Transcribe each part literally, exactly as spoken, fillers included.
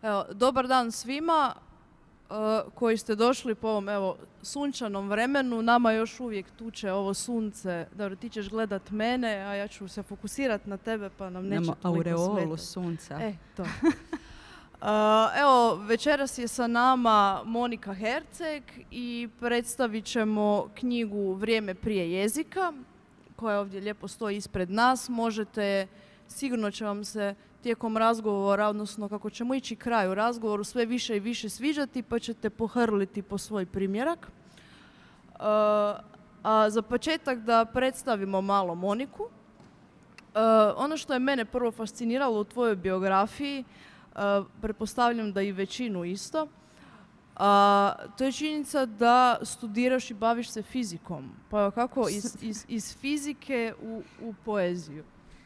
Evo, dobar dan svima uh, koji ste došli po ovom evo, sunčanom vremenu. Nama još uvijek tuče ovo sunce. Dobro, ti ćeš gledat mene, a ja ću se fokusirati na tebe pa nam neće Nemo toliko aureolu smetati. sunca. E, to. Uh, evo, večeras je sa nama Monika Herceg i predstavit ćemo knjigu Vrijeme prije jezika, koja ovdje lijepo stoji ispred nas. Možete, sigurno će vam se tijekom razgovora, odnosno kako ćemo ići kraju razgovoru, sve više i više sviđati, pa ćete pohrliti po svoj primjerak. Uh, a za početak da predstavimo malo Moniku. Uh, ono što je mene prvo fasciniralo u tvojoj biografiji, Uh, pretpostavljam da i većinu isto, uh, to je činjenica da studiraš i baviš se fizikom. Pa kako iz, iz, iz fizike u, u poeziju?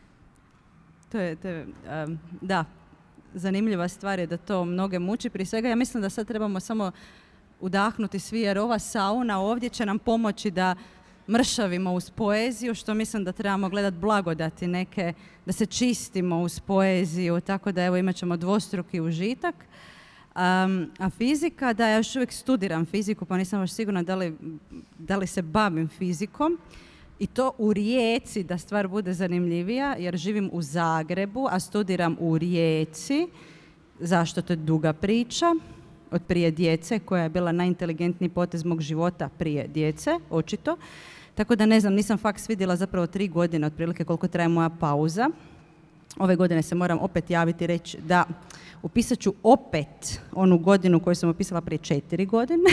To je, to je um, da, zanimljiva stvar je da to mnoge muči. Prije svega ja mislim da sad trebamo samo udahnuti svi, jer ova sauna ovdje će nam pomoći da mršavimo uz poeziju, što mislim da trebamo gledati blagodati neke, da se čistimo uz poeziju, tako da evo imat ćemo dvostruki užitak. Um, a fizika, da ja još uvijek studiram fiziku, pa nisam baš sigurna da li, da li se bavim fizikom. I to u Rijeci, da stvar bude zanimljivija, jer živim u Zagrebu, a studiram u Rijeci. Zašto? To je duga priča. Od prije djece, koja je bila najinteligentniji potez mog života prije djece, očito. Tako da ne znam, nisam faks vidjela zapravo tri godine, otprilike koliko traje moja pauza. Ove godine se moram opet javiti i reći da upisat ću opet onu godinu koju sam upisala prije četiri godine.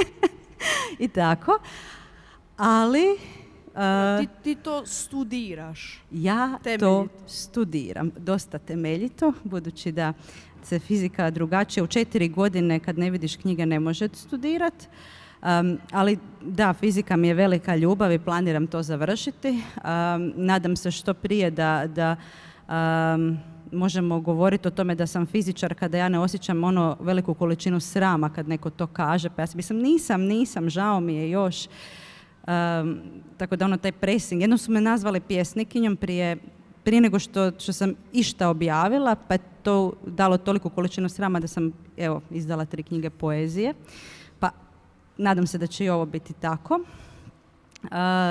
I tako. Ali... Uh, ti, ti to studiraš? Ja temeljito. To studiram. Dosta temeljito, budući da se fizika drugačije. U četiri godine kad ne vidiš knjige ne možete studirati. Um, ali da, fizika mi je velika ljubav i planiram to završiti. Um, nadam se što prije da, da um, možemo govoriti o tome da sam fizičar kada ja ne osjećam ono veliku količinu srama kad neko to kaže. Pa ja mislim nisam, nisam, žao mi je još. Um, tako da ono taj pressing. Jednom su me nazvali pjesnikinjom prije prije nego što, što sam išta objavila, pa je to dalo toliko količinu srama da sam, evo, izdala tri knjige poezije. Pa nadam se da će i ovo biti tako. Uh,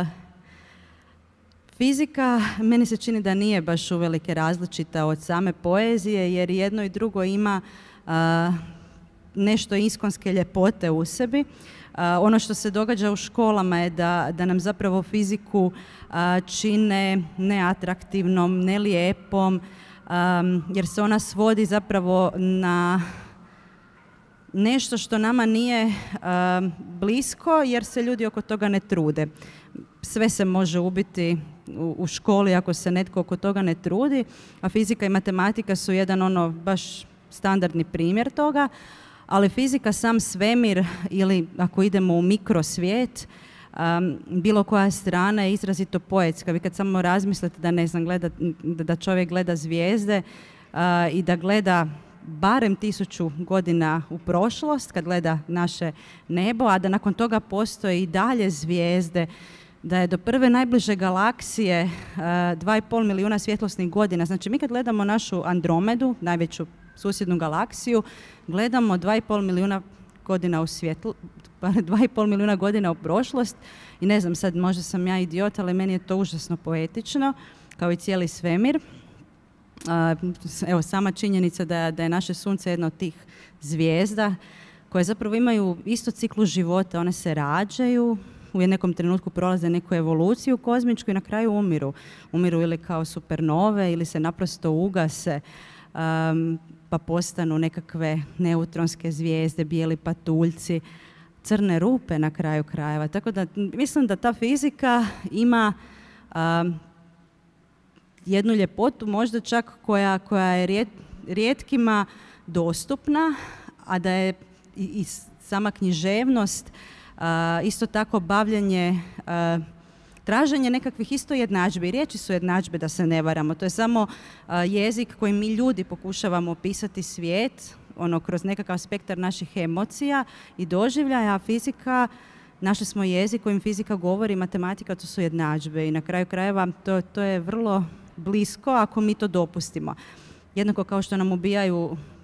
fizika, meni se čini da nije baš uvelike različita od same poezije, jer jedno i drugo ima uh, nešto iskonske ljepote u sebi. Uh, ono što se događa u školama je da, da nam zapravo fiziku uh, čine neatraktivnom, nelijepom, um, jer se ona svodi zapravo na nešto što nama nije uh, blisko, jer se ljudi oko toga ne trude. Sve se može ubiti u, u školi ako se netko oko toga ne trudi, a fizika i matematika su jedan ono baš standardni primjer toga. Ali fizika, sam svemir, ili ako idemo u mikrosvijet, um, bilo koja strana je izrazito poetska. Vi kad samo razmislite da, ne znam, gleda, da čovjek gleda zvijezde uh, i da gleda barem tisuću godina u prošlost, kad gleda naše nebo, a da nakon toga postoje i dalje zvijezde, da je do prve najbliže galaksije uh, dva i pol milijuna svjetlosnih godina. Znači, mi kad gledamo našu Andromedu, najveću susjednu galaksiju, gledamo dva i pol milijuna godina u svijetlu, dva i pol milijuna godina u prošlost i ne znam, sad možda sam ja idiot, ali meni je to užasno poetično, kao i cijeli svemir. Uh, evo, sama činjenica da, da je naše sunce jedna od tih zvijezda koje zapravo imaju isto ciklu života, one se rađaju, u nekom trenutku prolaze neku evoluciju kozmičku i na kraju umiru. Umiru ili kao supernove ili se naprosto ugase. Um, pa postanu nekakve neutronske zvijezde, bijeli patuljci, crne rupe na kraju krajeva. Tako da mislim da ta fizika ima um, jednu ljepotu, možda čak koja, koja je rijet, rijetkima dostupna, a da je i, i sama književnost, uh, isto tako bavljanje uh, traženje nekakvih isto jednadžbi. Riječi su jednadžbe, da se ne varamo. To je samo uh, jezik kojim mi ljudi pokušavamo opisati svijet, ono, kroz nekakav spektar naših emocija i doživljaja, a fizika, našli smo jezik kojim fizika govori, matematika, to su jednadžbe i na kraju krajeva to, to je vrlo blisko ako mi to dopustimo. Jednako kao što nam ubijaju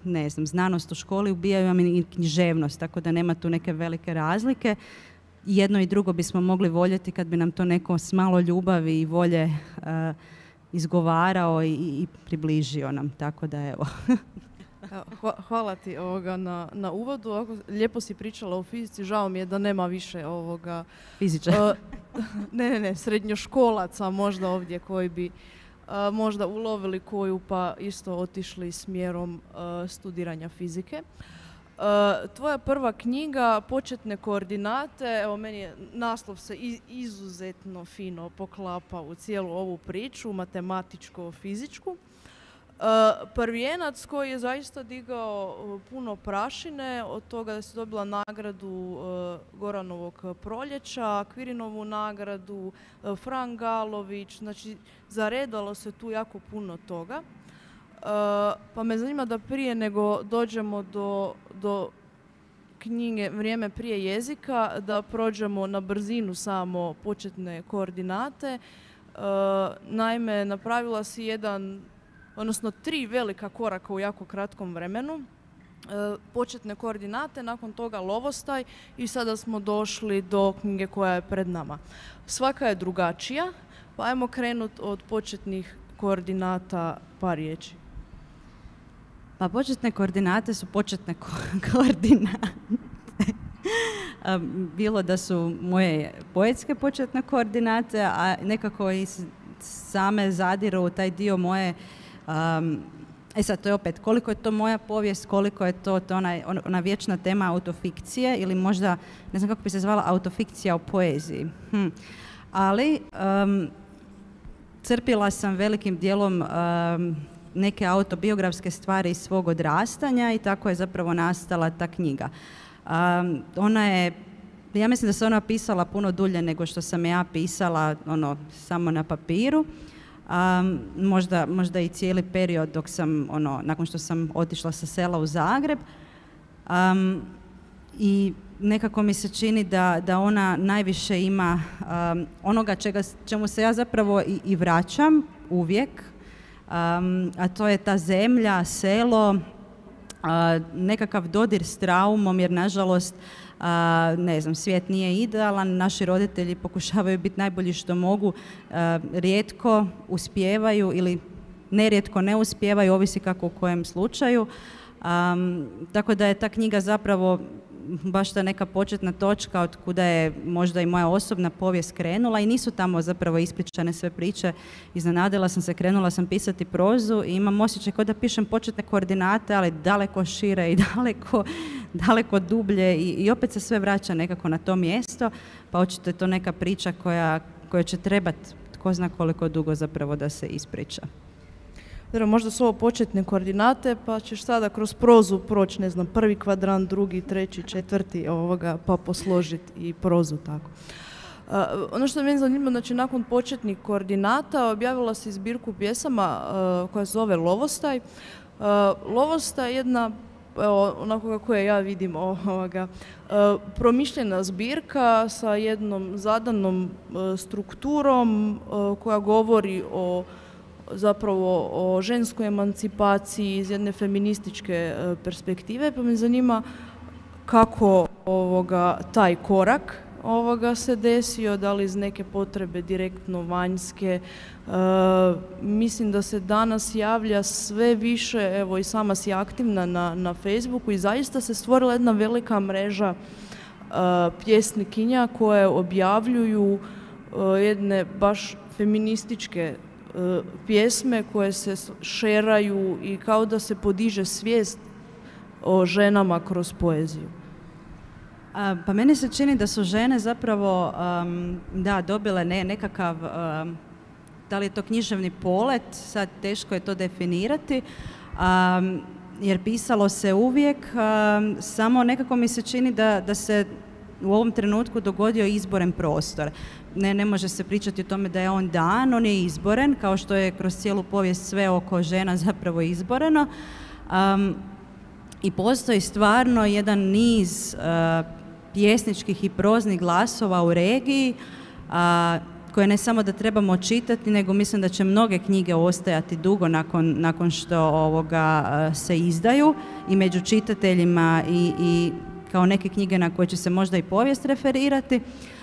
ne znam, znanost u školi, ubijaju vam i književnost, tako da nema tu neke velike razlike. Jedno i drugo bismo mogli voljeti kad bi nam to neko s malo ljubavi i volje uh, izgovarao i, i približio nam, tako da evo. Hvala ti ovoga na, na uvodu. Ovako, lijepo si pričala o fizici, žao mi je da nema više ovoga... Fizičara. Uh, ne, ne, ne, srednjoškolaca možda ovdje koji bi uh, možda ulovili koju pa isto otišli smjerom uh, studiranja fizike. Uh, tvoja prva knjiga, Početne koordinate, evo meni je naslov se iz, izuzetno fino poklapa u cijelu ovu priču, matematičko-fizičku. Uh, prvijenac koji je zaista digao uh, puno prašine, od toga da si dobila nagradu uh, Goranovog proljeća, Kvirinovu nagradu, uh, Fran Galović, znači zaredalo se tu jako puno toga. Uh, pa me zanima da prije nego dođemo do, do knjige Vrijeme prije jezika, da prođemo na brzinu samo početne koordinate. Uh, naime, napravila si jedan, odnosno tri velika koraka u jako kratkom vremenu. Uh, početne koordinate, nakon toga lovostaj i sada smo došli do knjige koja je pred nama. Svaka je drugačija, pa ajmo krenuti od početnih koordinata par riječi. Pa početne koordinate su početne ko- koordinate. Bilo da su moje poetske početne koordinate, a nekako i same zadiru u taj dio moje... Um, e sad, to je opet, koliko je to moja povijest, koliko je to, to ona, ona vječna tema autofikcije ili možda, ne znam kako bi se zvala, autofikcija u poeziji. Hm. Ali um, crpila sam velikim dijelom um, neke autobiografske stvari iz svog odrastanja i tako je zapravo nastala ta knjiga. Um, ona je, ja mislim da se ona pisala puno dulje nego što sam ja pisala ono, samo na papiru. Um, možda, možda i cijeli period dok sam, ono, nakon što sam otišla sa sela u Zagreb. Um, I nekako mi se čini da, da ona najviše ima um, onoga čega, čemu se ja zapravo i, i vraćam uvijek. Um, a to je ta zemlja, selo, uh, nekakav dodir s traumom, jer nažalost, uh, ne znam, svijet nije idealan, naši roditelji pokušavaju biti najbolji što mogu, uh, rijetko uspijevaju ili nerijetko ne uspijevaju, ovisi kako u kojem slučaju. Um, tako da je ta knjiga zapravo baš ta neka početna točka od kuda je možda i moja osobna povijest krenula i nisu tamo zapravo ispričane sve priče. Iznenadila sam se, krenula sam pisati prozu i imam osjećaj kao da pišem početne koordinate, ali daleko šire i daleko, daleko dublje i, i opet se sve vraća nekako na to mjesto, pa očito je to neka priča koja, koja će trebati tko zna koliko dugo zapravo da se ispriča. Možda su ovo početne koordinate, pa ćeš sada kroz prozu proći, ne znam, prvi kvadrant, drugi, treći, četvrti, ovoga, pa posložiti i prozu tako. Uh, ono što je meni zanimljivo, znači nakon početnih koordinata objavila si zbirku pjesama uh, koja se zove Lovostaj. Uh, Lovostaj je jedna, evo, onako kako je ja vidim, ovoga, uh, promišljena zbirka sa jednom zadanom uh, strukturom uh, koja govori o zapravo o ženskoj emancipaciji iz jedne feminističke e, perspektive, pa me zanima kako ovoga, taj korak ovoga se desio, da li iz neke potrebe direktno vanjske. E, mislim da se danas javlja sve više, evo i sama si aktivna na, na Facebooku i zaista se stvorila jedna velika mreža e, pjesnikinja koje objavljuju e, jedne baš feminističke pjesme koje se šeraju i kao da se podiže svijest o ženama kroz poeziju. A, pa meni se čini da su žene zapravo um, da, dobile ne, nekakav, um, da li je to književni polet, sad teško je to definirati, um, jer pisalo se uvijek, um, samo nekako mi se čini da, da se u ovom trenutku dogodio izboren prostor. Ne, ne može se pričati o tome da je on dan, on je izboren, kao što je kroz cijelu povijest sve oko žena zapravo izboreno. Um, I postoji stvarno jedan niz uh, pjesničkih i proznih glasova u regiji uh, koje ne samo da trebamo čitati, nego mislim da će mnoge knjige ostajati dugo nakon, nakon što ovoga se izdaju i među čitateljima i, i kao neke knjige na koje će se možda i povijest referirati.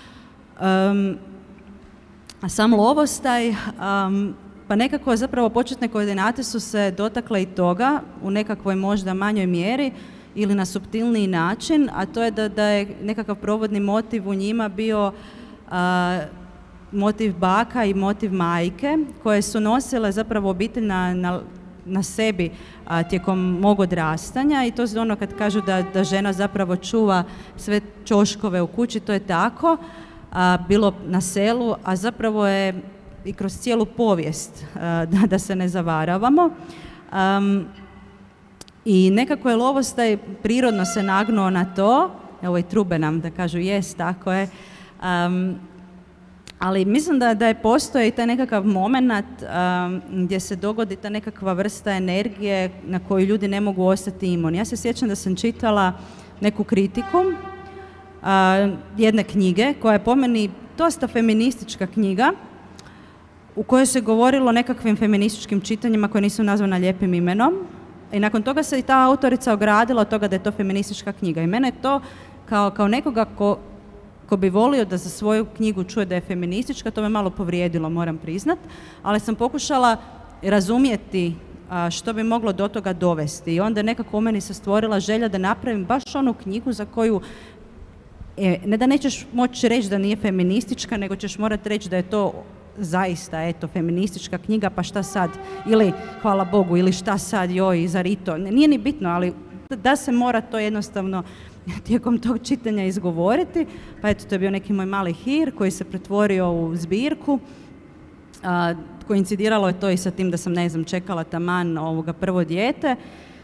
Um, a sam lovostaj, um, pa nekako zapravo početne koordinate su se dotakle i toga u nekakvoj možda manjoj mjeri ili na suptilniji način, a to je da, da je nekakav provodni motiv u njima bio uh, motiv baka i motiv majke, koje su nosile zapravo obitelj na, na, na sebi a, tijekom mog odrastanja, i to je ono kad kažu da, da žena zapravo čuva sve ćoškove u kući, to je tako, a, bilo na selu, a zapravo je i kroz cijelu povijest, a, da, da se ne zavaravamo. Um, I nekako je lovostaj prirodno se nagnuo na to, evo i trube nam da kažu jest, tako je, um, ali mislim da, da je postoji taj nekakav moment um, gdje se dogodi ta nekakva vrsta energije na koju ljudi ne mogu ostati imuni. Ja se sjećam da sam čitala neku kritiku uh, jedne knjige koja je po meni dosta feministička knjiga, u kojoj se govorilo o nekakvim feminističkim čitanjima koje nisu nazvana lijepim imenom. I nakon toga se i ta autorica ogradila od toga da je to feministička knjiga. I mene je to kao, kao nekoga ko, ko bi volio da za svoju knjigu čuje da je feministička, to me malo povrijedilo, moram priznat, ali sam pokušala razumjeti a, što bi moglo do toga dovesti. I onda je nekako u meni se stvorila želja da napravim baš onu knjigu za koju e, ne da nećeš moći reći da nije feministička, nego ćeš morati reći da je to zaista, eto, feministička knjiga, pa šta sad, ili hvala Bogu, ili šta sad, joj, zar i to, nije ni bitno, ali da se mora to jednostavno tijekom tog čitanja izgovoriti, pa eto, to je bio neki moj mali hir koji se pretvorio u zbirku. A, koincidiralo je to i sa tim da sam, ne znam, čekala taman ovoga prvo dijete,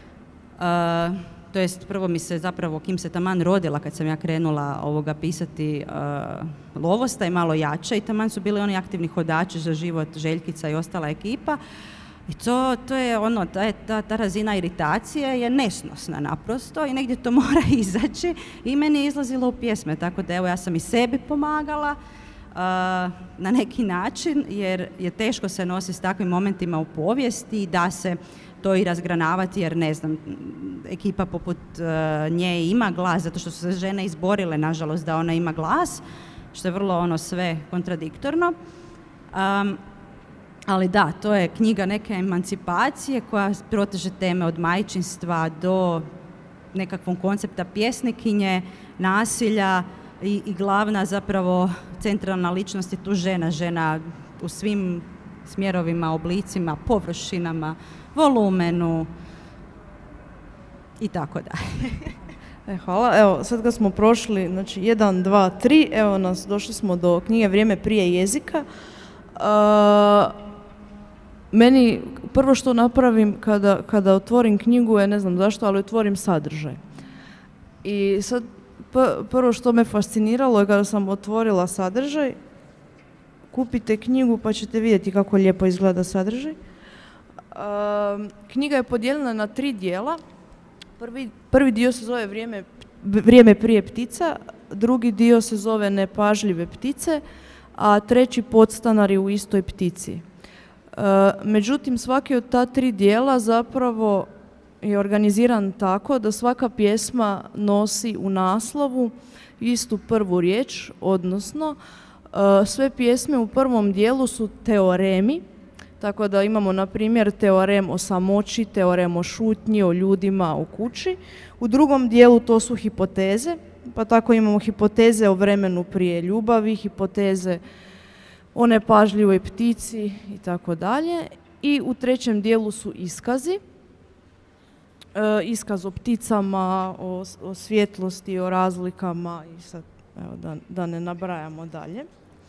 a, to jest prvo mi se zapravo, kim se taman rodila kad sam ja krenula ovoga pisati uh, lovostaj malo jače, i taman su bili oni aktivni hodači za život, Željkica i ostala ekipa, i to, to je ono, ta, ta, ta razina iritacije je nesnosna naprosto i negdje to mora izaći, i meni je izlazilo u pjesme, tako da evo ja sam i sebi pomagala uh, na neki način, jer je teško se nositi s takvim momentima u povijesti, da se to i razgranavati, jer ne znam, ekipa poput uh, nje ima glas, zato što su se žene izborile, nažalost, da ona ima glas, što je vrlo ono sve kontradiktorno. Um, ali da, to je knjiga neke emancipacije koja proteže teme od majčinstva do nekakvog koncepta pjesnikinje, nasilja, i, i glavna zapravo centralna ličnost je tu žena, žena u svim smjerovima, oblicima, površinama, volumenu i tako dalje. E, hvala. Evo, sad kad smo prošli, znači, jedan, dva, tri, evo nas, došli smo do knjige Vrijeme prije jezika. Uh, meni prvo što napravim kada, kada otvorim knjigu je, ne znam zašto, ali otvorim sadržaj. I sad prvo što me fasciniralo je kada sam otvorila sadržaj, kupite knjigu pa ćete vidjeti kako lijepo izgleda sadržaj. Uh, knjiga je podijeljena na tri dijela. Prvi, prvi dio se zove vrijeme, vrijeme prije ptica, drugi dio se zove Nepažljive ptice, a treći Podstanari u istoj ptici. Uh, međutim, svaki od ta tri dijela zapravo je organiziran tako da svaka pjesma nosi u naslovu istu prvu riječ, odnosno uh, sve pjesme u prvom dijelu su teoremi, tako da imamo, na primjer, teorem o samoći, teorem o šutnji, o ljudima, o kući. U drugom dijelu to su hipoteze, pa tako imamo hipoteze o vremenu prije ljubavi, hipoteze o nepažljivoj ptici i tako dalje. I u trećem dijelu su iskazi. E, iskaz o pticama, o, o svjetlosti, o razlikama i sad, evo, da, da ne nabrajamo dalje.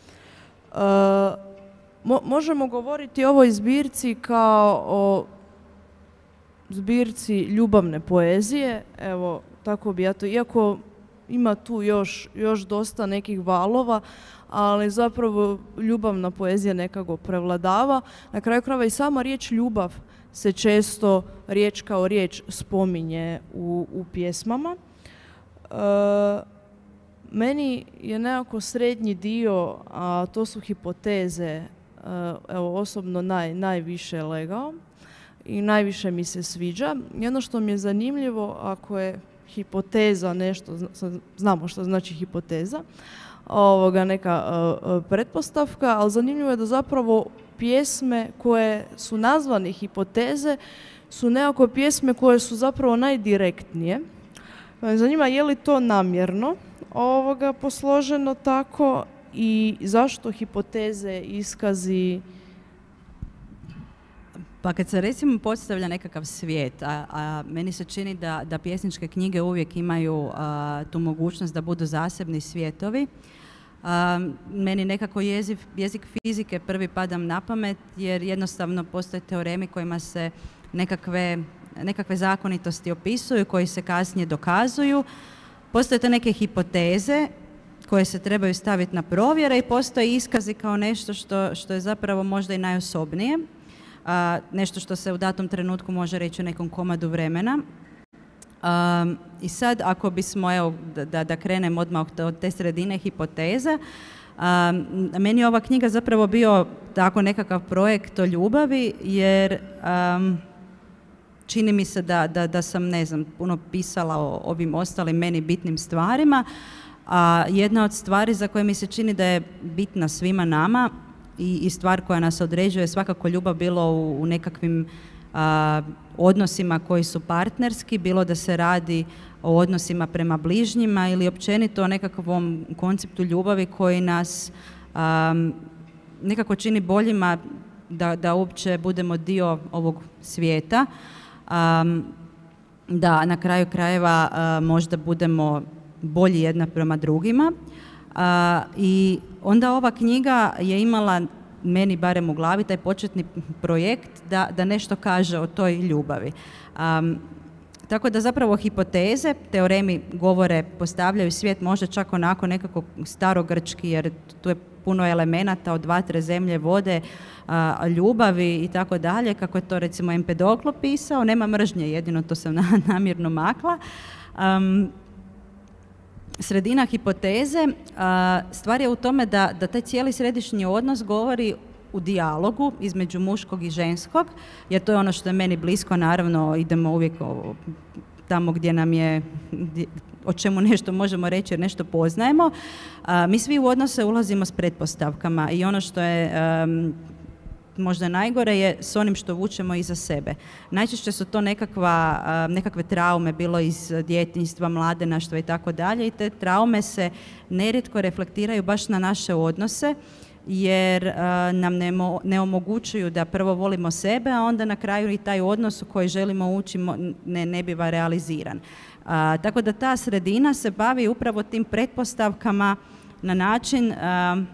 E, Mo, možemo govoriti o ovoj zbirci kao o zbirci ljubavne poezije, evo, tako bi ja to, iako ima tu još, još dosta nekih valova, ali zapravo ljubavna poezija nekako prevladava. Na kraju krajeva i sama riječ ljubav se često riječ kao riječ spominje u, u pjesmama. E, meni je nekako srednji dio, a to su hipoteze, uh, evo, osobno naj, najviše legao i najviše mi se sviđa. Jedno što mi je zanimljivo, ako je hipoteza nešto, znamo što znači hipoteza, ovoga, neka uh, pretpostavka, ali zanimljivo je da zapravo pjesme koje su nazvane hipoteze su nekako pjesme koje su zapravo najdirektnije. Zanima je li to namjerno ovoga posloženo tako i zašto hipoteze, iskazi? Pa kad se recimo postavlja nekakav svijet, a, a meni se čini da, da pjesničke knjige uvijek imaju a, tu mogućnost da budu zasebni svijetovi. A, meni nekako jezik, jezik fizike prvi padam na pamet jer jednostavno postoje teoremi kojima se nekakve, nekakve zakonitosti opisuju, koji se kasnije dokazuju. Postoje to neke hipoteze koje se trebaju staviti na provjere i postoje iskazi kao nešto što, što je zapravo možda i najosobnije. A, nešto što se u datom trenutku može reći u nekom komadu vremena. Um, I sad, ako bismo, evo, da, da krenem odmah od te sredine hipoteze, um, meni je ova knjiga zapravo bio tako nekakav projekt o ljubavi, jer um, čini mi se da, da, da sam, ne znam, puno pisala o ovim ostalim meni bitnim stvarima, a jedna od stvari za koje mi se čini da je bitna svima nama i, i stvar koja nas određuje svakako ljubav, bilo u, u nekakvim a, odnosima koji su partnerski, bilo da se radi o odnosima prema bližnjima ili općenito o nekakvom konceptu ljubavi koji nas a, nekako čini boljima da, da uopće budemo dio ovog svijeta, a, da na kraju krajeva a, možda budemo bolji jedna prema drugima. A, I onda ova knjiga je imala, meni barem u glavi, taj početni projekt da, da nešto kaže o toj ljubavi. Um, tako da zapravo hipoteze, teoremi govore, postavljaju svijet možda čak onako nekako starogrčki, jer tu je puno elemenata od vatre, zemlje, vode, a, ljubavi i tako dalje, kako je to recimo Empedoklo pisao. Nema mržnje, jedino to sam namjerno makla. Um, Sredina hipoteze, a, stvar je u tome da, da taj cijeli središnji odnos govori u dijalogu između muškog i ženskog, jer to je ono što je meni blisko, naravno idemo uvijek o, tamo gdje nam je, o čemu nešto možemo reći jer nešto poznajemo. A, mi svi u odnose ulazimo s pretpostavkama i ono što je um, možda najgore je s onim što vučemo iza sebe. Najčešće su to nekakva, nekakve traume, bilo iz djetinjstva, mladenaštva i tako dalje, i te traume se nerijetko reflektiraju baš na naše odnose, jer uh, nam ne, mo, ne omogućuju da prvo volimo sebe, a onda na kraju i taj odnos u koji želimo ući ne, ne biva realiziran. Uh, tako da ta sredina se bavi upravo tim pretpostavkama na način uh,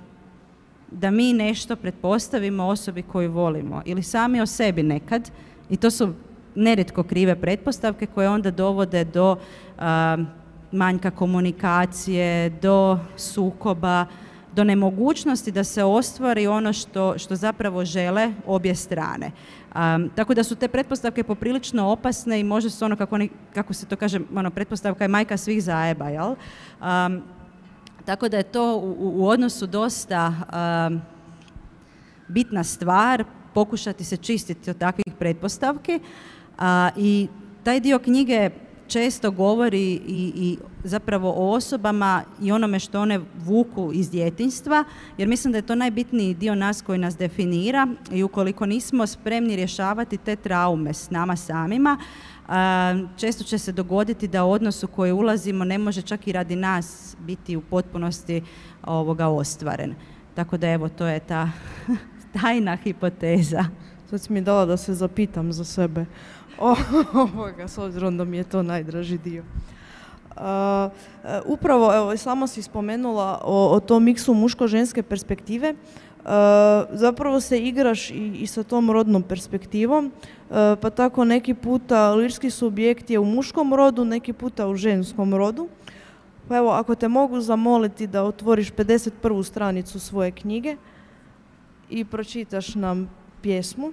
da mi nešto pretpostavimo osobi koju volimo ili sami o sebi nekad, i to su nerijetko krive pretpostavke koje onda dovode do uh, manjka komunikacije, do sukoba, do nemogućnosti da se ostvari ono što, što zapravo žele obje strane. Um, tako da su te pretpostavke poprilično opasne i može se ono, kako, oni, kako se to kaže, ono, pretpostavka je majka svih zajeba, jel? Um, tako da je to u, u odnosu dosta um, bitna stvar, pokušati se čistiti od takvih pretpostavki, uh, i taj dio knjige često govori i, i zapravo o osobama i onome što one vuku iz djetinjstva, jer mislim da je to najbitniji dio nas koji nas definira, i ukoliko nismo spremni rješavati te traume s nama samima, često će se dogoditi da u odnosu u koji ulazimo ne može čak i radi nas biti u potpunosti ovoga ostvaren. Tako da evo, to je ta tajna hipoteza. Sad si mi dala da se zapitam za sebe. Ovoga, s obzirom da mi je to najdraži dio. Uh, uh, upravo, evo, samo si spomenula o, o tom miksu muško-ženske perspektive. Uh, zapravo se igraš i, i sa tom rodnom perspektivom, uh, pa tako neki puta lirski subjekt je u muškom rodu, neki puta u ženskom rodu. Pa evo, ako te mogu zamoliti da otvoriš pedeset prvu stranicu svoje knjige i pročitaš nam pjesmu.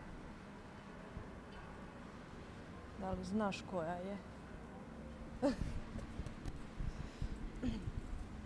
Da li znaš koja je?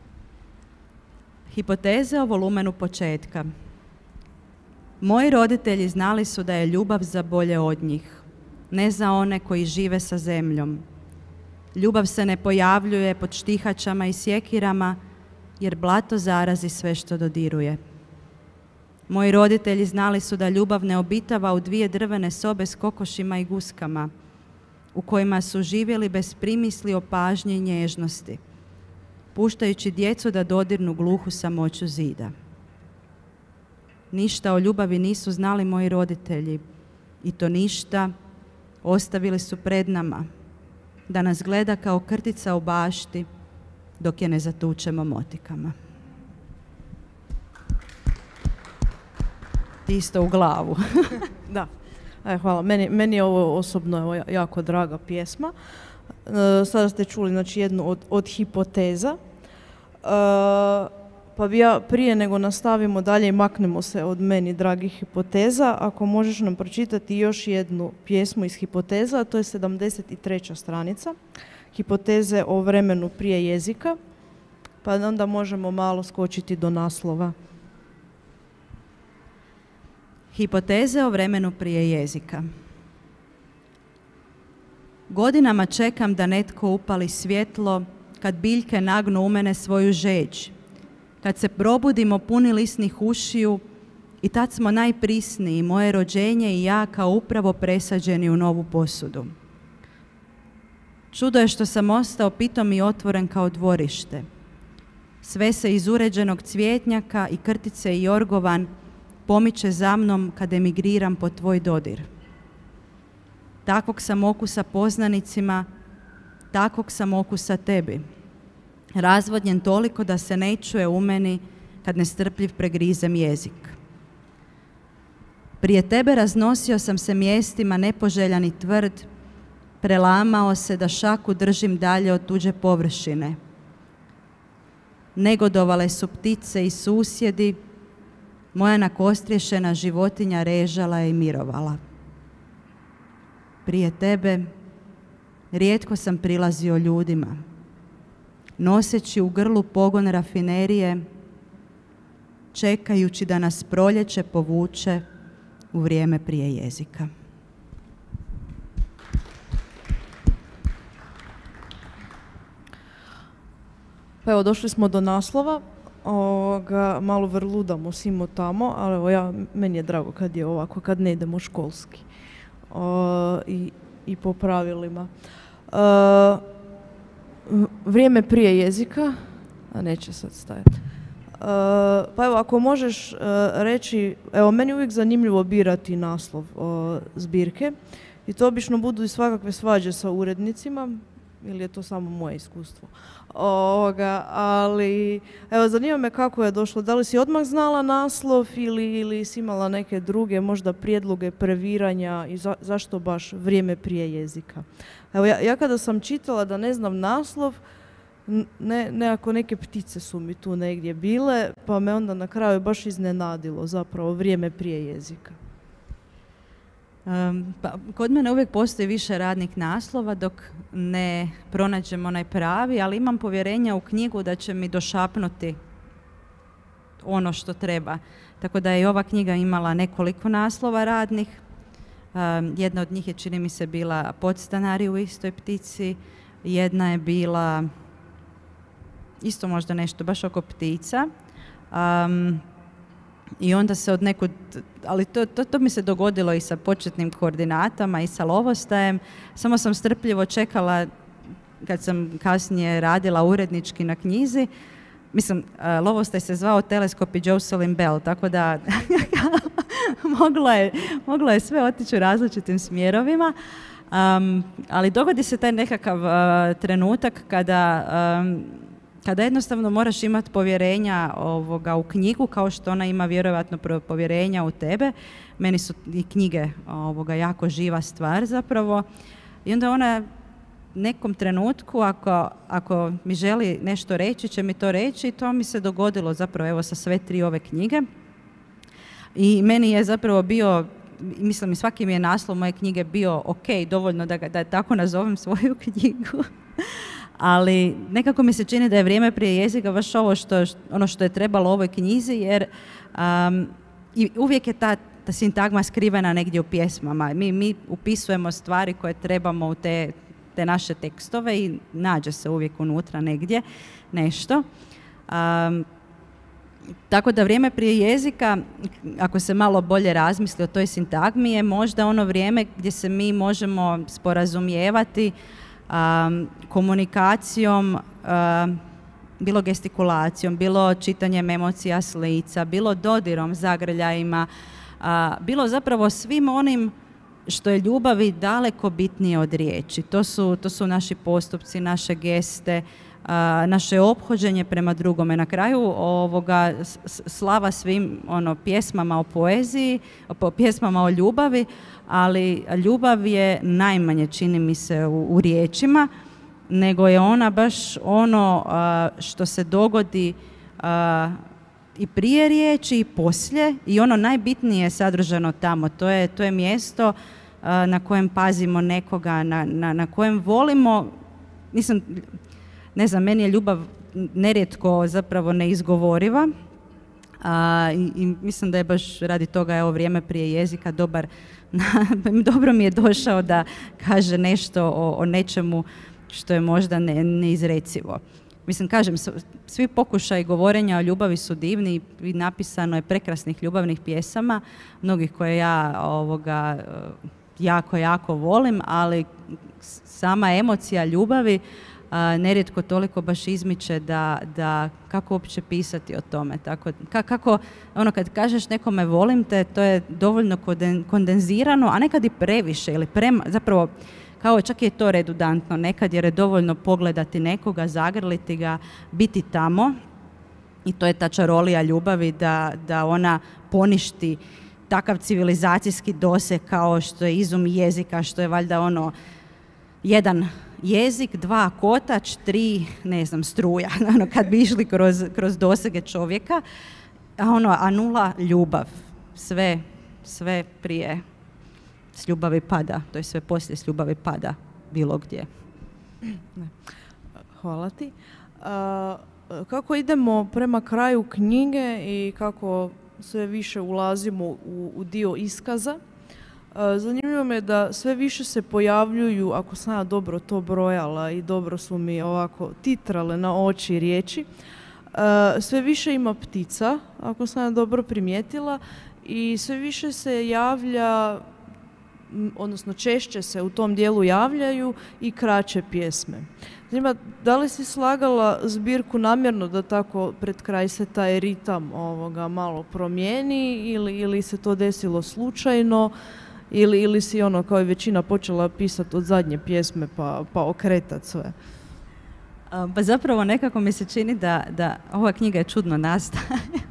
Hipoteze o volumenu početka. Moji roditelji znali su da je ljubav za bolje od njih, ne za one koji žive sa zemljom. Ljubav se ne pojavljuje pod štihačama i sjekirama, jer blato zarazi sve što dodiruje. Moji roditelji znali su da ljubav ne obitava u dvije drvene sobe s kokošima i guskama, u kojima su živjeli bez primisli o pažnji i nježnosti, puštajući djecu da dodirnu gluhu samoću zida. Ništa o ljubavi nisu znali moji roditelji i to ništa ostavili su pred nama, da nas gleda kao krtica u bašti dok je ne zatučemo motikama. Ti isto u glavu. Da. E, hvala. Meni, meni je ovo osobno evo, jako draga pjesma. E, sada ste čuli znači, jednu od, od hipoteza. E, pa bi ja prije nego nastavimo dalje i maknemo se od meni dragih hipoteza, ako možeš nam pročitati još jednu pjesmu iz hipoteza, a to je sedamdeset treća stranica. Hipoteze o vremenu prije jezika, pa onda možemo malo skočiti do naslova. Hipoteze o vremenu prije jezika. Godinama čekam da netko upali svjetlo, kad biljke nagnu u mene svoju žeđ, kad se probudimo puni lisnih ušiju i tad smo najprisniji, moje rođenje i ja kao upravo presađeni u novu posudu. Čudo je što sam ostao pitom i otvoren kao dvorište. Sve se iz uređenog cvjetnjaka i krtice i jorgovan pomiče za mnom kad emigriram po tvoj dodir. Takvog sam okusa poznanicima, takvog sam okusa tebi. Razvodnjen toliko da se ne čuje u meni kad nestrpljiv pregrizem jezik. Prije tebe raznosio sam se mjestima nepoželjan i tvrd, prelamao se da šaku držim dalje od tuđe površine. Negodovale su ptice i susjedi, moja nakostriješena životinja režala je i mirovala. Prije tebe rijetko sam prilazio ljudima, noseći u grlu pogon rafinerije, čekajući da nas proljeće povuče u vrijeme prije jezika. Pa evo, došli smo do naslova. Ovoga, malo vrludamo simo tamo, ali evo ja, meni je drago kad je ovako, kad ne idemo školski o, i, i po pravilima. O, vrijeme prije jezika, a neće sad stajati. Uh, pa evo, ako možeš uh, reći, evo, meni je uvijek zanimljivo birati naslov uh, zbirke i to obično budu i svakakve svađe sa urednicima, ili je to samo moje iskustvo. Ovoga, ali, evo, zanima me kako je došlo, da li si odmah znala naslov ili, ili si imala neke druge možda prijedloge previranja i za, zašto baš vrijeme prije jezika. Evo, ja, ja kada sam čitala da ne znam naslov, Ne, nekako neke ptice su mi tu negdje bile, pa me onda na kraju baš iznenadilo zapravo vrijeme prije jezika. Um, pa, kod mene uvijek postoji više radnih naslova dok ne pronađem onaj pravi, ali imam povjerenja u knjigu da će mi došapnuti ono što treba. Tako da je i ova knjiga imala nekoliko naslova radnih. Um, jedna od njih je, čini mi se, bila Podstanari u istoj ptici, jedna je bila isto možda nešto baš oko ptica. Um, I onda se od nekud, ali to, to, to mi se dogodilo i sa početnim koordinatama i sa lovostajem. Samo sam strpljivo čekala kad sam kasnije radila urednički na knjizi. Mislim, uh, lovostaj se zvao Teleskop i Jocelyn Bell, tako da moglo, je, moglo je sve otići u različitim smjerovima. Um, ali dogodi se taj nekakav uh, trenutak kada, um, kada jednostavno moraš imati povjerenja ovoga, u knjigu, kao što ona ima vjerojatno povjerenja u tebe. Meni su i knjige ovoga, jako živa stvar zapravo. I onda ona nekom trenutku, ako, ako mi želi nešto reći, će mi to reći. I to mi se dogodilo zapravo evo, sa sve tri ove knjige. I meni je zapravo bio, mislim, svaki mi je naslov moje knjige bio ok, dovoljno da, ga, da tako nazovem svoju knjigu. ali nekako mi se čini da je vrijeme prije jezika baš ovo što, ono što je trebalo ovoj knjizi, jer um, i uvijek je ta, ta sintagma skrivena negdje u pjesmama. Mi, mi upisujemo stvari koje trebamo u te, te naše tekstove i nađe se uvijek unutra negdje nešto. Um, tako da vrijeme prije jezika, ako se malo bolje razmisli o toj sintagmi, je možda ono vrijeme gdje se mi možemo sporazumijevati um, komunikacijom, um, bilo gestikulacijom, bilo čitanjem emocija s lica, bilo dodirom, zagrljajima, uh, bilo zapravo svim onim što je ljubavi daleko bitnije od riječi. To su, to su naši postupci, naše geste, uh, naše ophođenje prema drugome. Na kraju ovoga slava svim ono, pjesmama o poeziji, o pjesmama o ljubavi, ali ljubav je najmanje, čini mi se, u, u riječima, nego je ona baš ono uh, što se dogodi uh, i prije riječi i poslije, i ono najbitnije je sadržano tamo. To je, to je mjesto uh, na kojem pazimo nekoga, na, na, na kojem volimo. Nisam, ne znam, meni je ljubav nerijetko zapravo neizgovoriva. Uh, i, i mislim da je baš radi toga evo vrijeme prije jezika dobar, dobro mi je došao da kaže nešto o, o nečemu što je možda ne, neizrecivo. Mislim, kažem, svi pokušaji govorenja o ljubavi su divni i napisano je prekrasnih ljubavnih pjesama, mnogih koje ja ovoga, jako, jako volim, ali sama emocija ljubavi a, nerijetko toliko baš izmiče da, da kako uopće pisati o tome. Tako, ka, kako, ono, kad kažeš nekome volim te, to je dovoljno kondenzirano, a nekad i previše, ili prema, zapravo, kao čak je to redundantno nekad, jer je dovoljno pogledati nekoga, zagrliti ga, biti tamo, i to je ta čarolija ljubavi, da, da ona poništi takav civilizacijski doseg kao što je izum jezika, što je valjda ono jedan jezik, dva kotač, tri, ne znam, struja, ono, kad bi išli kroz, kroz dosege čovjeka, a ono, a nula ljubav, sve, sve prije s ljubavi pada, to je sve poslije s ljubavi pada bilo gdje. Hvala ti. A, kako idemo prema kraju knjige i kako sve više ulazimo u, u dio iskaza, a, zanimljivo me da sve više se pojavljuju, ako sam ja dobro to brojala i dobro su mi ovako titrale na oči riječi, a, sve više ima ptica, ako sam ja dobro primijetila, i sve više se javlja, odnosno češće se u tom dijelu javljaju i kraće pjesme. Zanima, da li si slagala zbirku namjerno da tako pred kraj se taj ritam ovoga malo promijeni, ili, ili se to desilo slučajno, ili, ili si ono kao i većina počela pisati od zadnje pjesme pa, pa okretat sve? Pa zapravo nekako mi se čini da, da ova knjiga je čudno nastaje.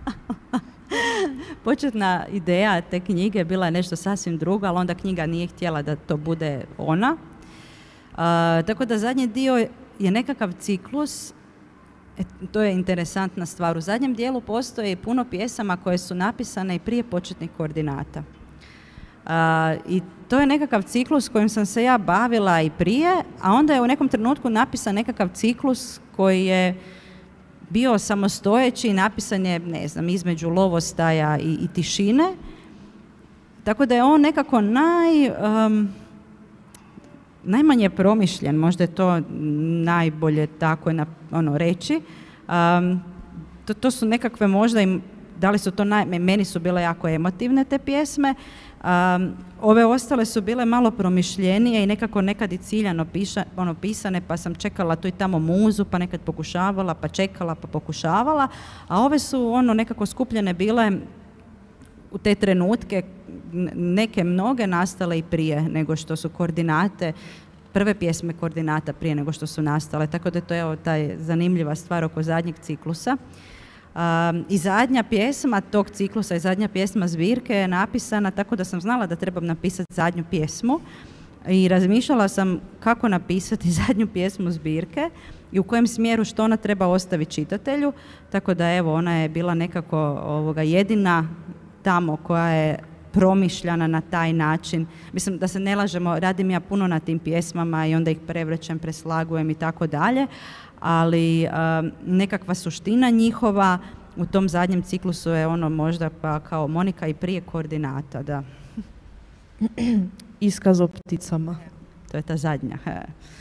Početna ideja te knjige bila je nešto sasvim drugo, ali onda knjiga nije htjela da to bude ona. Uh, tako da zadnji dio je nekakav ciklus, e, to je interesantna stvar. U zadnjem dijelu postoji puno pjesama koje su napisane i prije početnih koordinata. Uh, I to je nekakav ciklus kojim sam se ja bavila i prije, a onda je u nekom trenutku napisan nekakav ciklus koji je bio samostojeći i napisan je, ne znam, između lovostaja i, i tišine. Tako da je on nekako naj, um, najmanje promišljen, možda je to najbolje tako na, ono, reći. Um, to, to su nekakve možda, im, da li su to naj, meni su bile jako emotivne te pjesme. Um, ove ostale su bile malo promišljenije i nekako nekad i ciljano piša, ono, pisane, pa sam čekala tu i tamo muzu, pa nekad pokušavala, pa čekala, pa pokušavala, a ove su ono nekako skupljene bile u te trenutke, neke mnoge nastale i prije nego što su koordinate, prve pjesme koordinata prije nego što su nastale, tako da to je evo, taj zanimljiva stvar oko zadnjeg ciklusa. Um, I zadnja pjesma tog ciklusa i zadnja pjesma zbirke je napisana tako da sam znala da trebam napisati zadnju pjesmu i razmišljala sam kako napisati zadnju pjesmu zbirke i u kojem smjeru što ona treba ostaviti čitatelju, tako da evo ona je bila nekako ovoga jedina tamo koja je promišljana na taj način. Mislim, da se ne lažemo, radim ja puno na tim pjesmama i onda ih prevrćem, preslagujem i tako dalje, ali um, nekakva suština njihova u tom zadnjem ciklusu je ono možda pa kao Monika i prije koordinata, da. Iskaz o pticama. To je ta zadnja. He.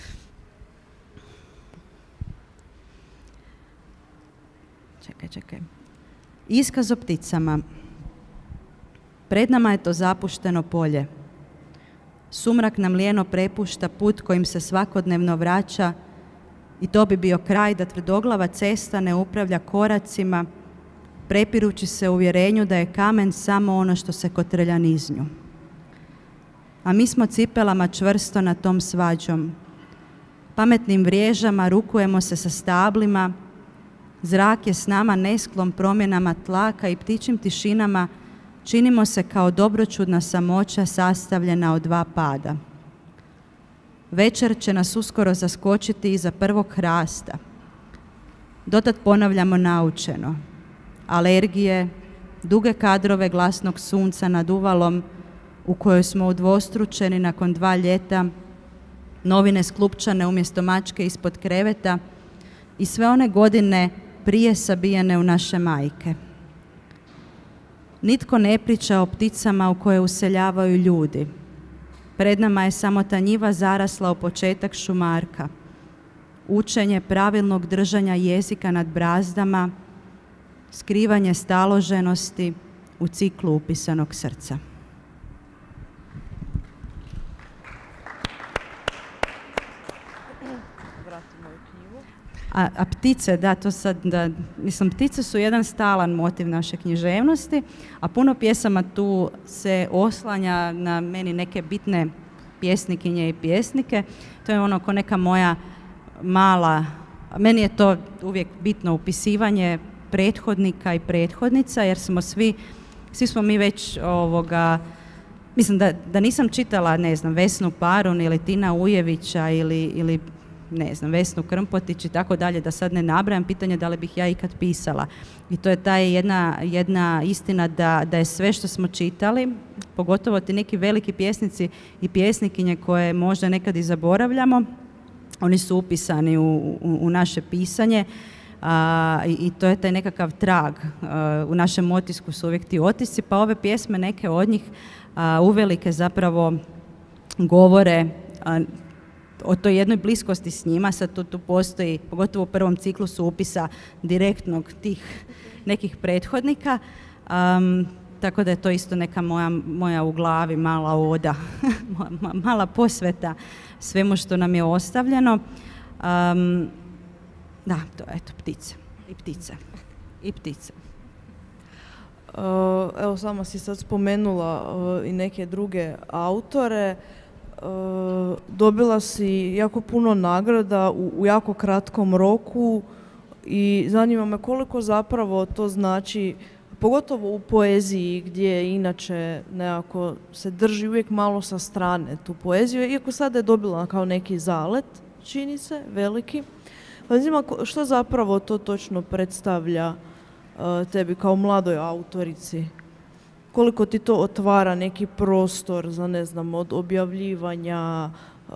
Čekaj, čekaj. Iskaz o pticama. Pred nama je to zapušteno polje. Sumrak nam lijeno prepušta put kojim se svakodnevno vraća i to bi bio kraj da tvrdoglava cesta ne upravlja koracima, prepirući se u uvjerenju da je kamen samo ono što se kotrlja niz nju. A mi smo cipelama čvrsto na tom svađom. Pametnim vriježama rukujemo se sa stablima, zrak je s nama nesklon promjenama tlaka i ptičim tišinama činimo se kao dobročudna samoća sastavljena od dva pada. Večer će nas uskoro zaskočiti iza prvog hrasta. Dotad ponavljamo naučeno. Alergije, duge kadrove glasnog sunca nad uvalom u kojoj smo udvostručeni nakon dva ljeta, novine sklupčane umjesto mačke ispod kreveta i sve one godine prije sabijene u naše majke. Nitko ne priča o pticama u koje useljavaju ljudi. Pred nama je samo ta njiva zarasla u početak šumarka. Učenje pravilnog držanja jezika nad brazdama, skrivanje staloženosti u ciklu upisanog srca. A, a ptice, da, to sad, da, mislim, ptice su jedan stalan motiv naše književnosti, a puno pjesama tu se oslanja na meni neke bitne pjesnikinje i pjesnike. To je ono ko neka moja mala, meni je to uvijek bitno upisivanje prethodnika i prethodnica, jer smo svi, svi smo mi već ovoga, mislim da, da nisam čitala, ne znam, Vesnu Parun ili Tina Ujevića ili, ili ne znam, Vesnu Krmpotić i tako dalje, da sad ne nabrajam, pitanje da li bih ja ikad pisala. I to je ta jedna, jedna istina da, da je sve što smo čitali, pogotovo ti neki veliki pjesnici i pjesnikinje koje možda nekad i zaboravljamo, oni su upisani u, u, u naše pisanje. A, i, i to je taj nekakav trag. A, u našem otisku su uvijek ti otisci, pa ove pjesme, neke od njih a, uvelike zapravo govore a, o toj jednoj bliskosti s njima. Sad tu, tu postoji, pogotovo u prvom ciklusu upisa direktnog tih nekih prethodnika, um, tako da je to isto neka moja, moja u glavi mala oda, mala posveta svemu što nam je ostavljeno. Um, da, to je, eto, ptice. I ptice. I ptice. Uh, evo, sama si sad spomenula uh, i neke druge autore. Uh, dobila si jako puno nagrada u, u jako kratkom roku i zanima me koliko zapravo to znači, pogotovo u poeziji gdje inače nekako se drži uvijek malo sa strane tu poeziju, iako sada je dobila kao neki zalet, čini se, veliki. Pa zanima što zapravo to točno predstavlja uh, tebi kao mladoj autorici? Koliko ti to otvara neki prostor za, ne znam, od objavljivanja uh,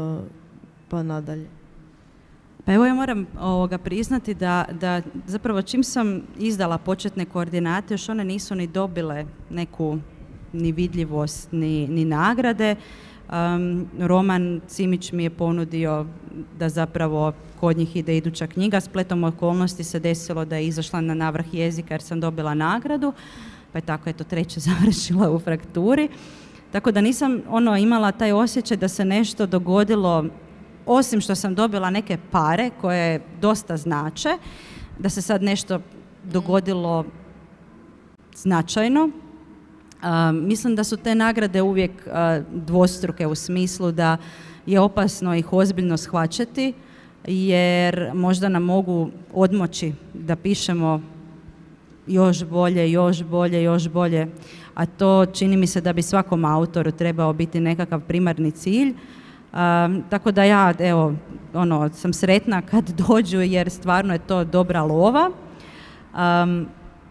pa nadalje? Pa evo ja moram ovoga priznati da, da zapravo čim sam izdala početne koordinate, još one nisu ni dobile neku ni vidljivost, ni, ni nagrade. Um, Roman Cimić mi je ponudio da zapravo kod njih ide iduća knjiga. Spletom okolnosti se desilo da je izašla na Navrh jezika jer sam dobila nagradu. Pa je tako eto treće završila u Frakturi. Tako da nisam ono imala taj osjećaj da se nešto dogodilo, osim što sam dobila neke pare koje dosta znače, da se sad nešto dogodilo značajno. Uh, mislim da su te nagrade uvijek uh, dvostruke u smislu da je opasno ih ozbiljno shvaćati, jer možda nam mogu odmoći da pišemo još bolje, još bolje, još bolje, a to čini mi se da bi svakom autoru trebao biti nekakav primarni cilj. Um, tako da ja, evo, ono, sam sretna kad dođu jer stvarno je to dobra lova. Um,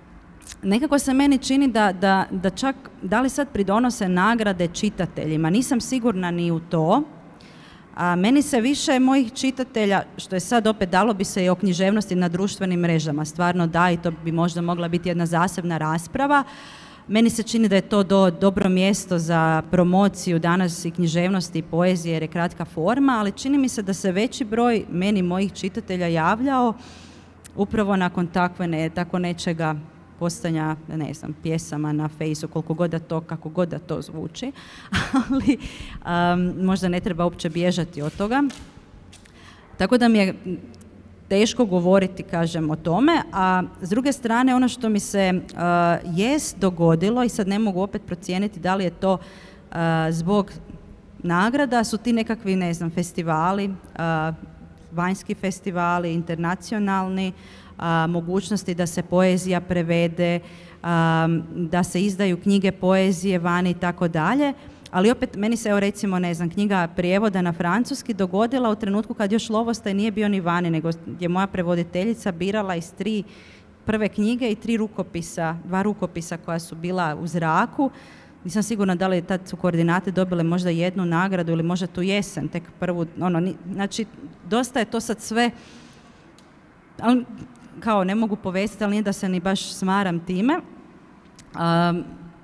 nekako se meni čini da, da, da čak, da li sad pridonose nagrade čitateljima, nisam sigurna ni u to. A meni se više mojih čitatelja, što je sad opet dalo bi se i o književnosti na društvenim mrežama, stvarno da, i to bi možda mogla biti jedna zasebna rasprava. Meni se čini da je to do, dobro mjesto za promociju danas i književnosti i poezije jer je kratka forma, ali čini mi se da se veći broj meni mojih čitatelja javljao upravo nakon takve ne, tako nečega postanja, ne znam, pjesama na fejsu, koliko god da to, kako god da to zvuči, ali um, možda ne treba uopće bježati od toga. Tako da mi je teško govoriti, kažem, o tome, a s druge strane ono što mi se uh, jest dogodilo i sad ne mogu opet procijeniti da li je to uh, zbog nagrada, su ti nekakvi, ne znam, festivali, uh, vanjski festivali, internacionalni, a, mogućnosti da se poezija prevede, a, da se izdaju knjige poezije vani i tako dalje. Ali opet, meni se, evo recimo, ne znam, knjiga prijevoda na francuski dogodila u trenutku kad još Lovostaj nije bio ni vani, nego je moja prevoditeljica birala iz tri prve knjige i tri rukopisa, dva rukopisa koja su bila u zraku. Nisam sigurna da li tad su koordinate dobile možda jednu nagradu ili možda tu jesen, tek prvu, ono, ni, znači, dosta je to sad sve, ali kao ne mogu povestiti, ali nije da se ni baš smaram time. Um,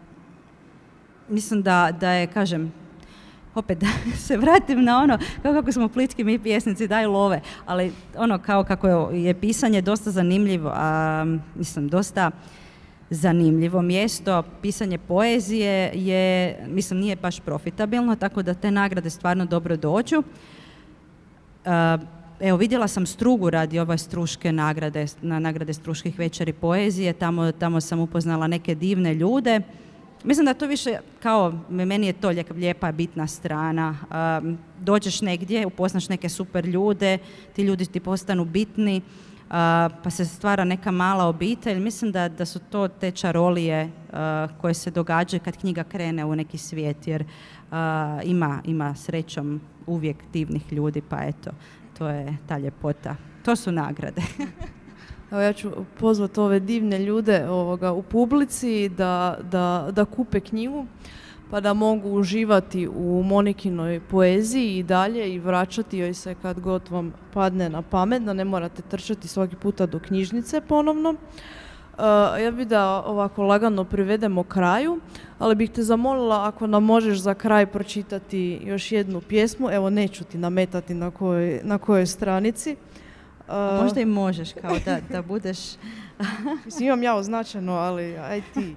mislim da, da je, kažem, opet da se vratim na ono, kao kako smo plitki mi pjesnici, daju love, ali ono kao kako je pisanje dosta zanimljivo, a, mislim, dosta zanimljivo mjesto. Pisanje poezije je, mislim, nije baš profitabilno, tako da te nagrade stvarno dobro dođu. Uh, evo, vidjela sam Strugu radi ove Struške nagrade, na nagrade Struških večeri poezije, tamo, tamo sam upoznala neke divne ljude. Mislim da to više, kao, meni je to lijepa, bitna strana. Um, dođeš negdje, upoznaš neke super ljude, ti ljudi ti postanu bitni, Uh, pa se stvara neka mala obitelj. Mislim da, da su to te čarolije uh, koje se događaju kad knjiga krene u neki svijet, jer uh, ima, ima srećom uvijek divnih ljudi, pa eto, to je ta ljepota. To su nagrade. Evo, ja ću pozvati ove divne ljude ovoga, u publici da, da, da kupe knjigu, pa da mogu uživati u Monikinoj poeziji i dalje i vraćati joj se kad god vam padne na pamet, da ne morate trčati svaki puta do knjižnice ponovno. Uh, ja bih da ovako lagano privedemo kraju, ali bih te zamolila ako nam možeš za kraj pročitati još jednu pjesmu. Evo, neću ti nametati na kojoj, na kojoj stranici. Uh, Možda i možeš, kao da, da budeš... Mislim, imam ja označeno, ali aj ti...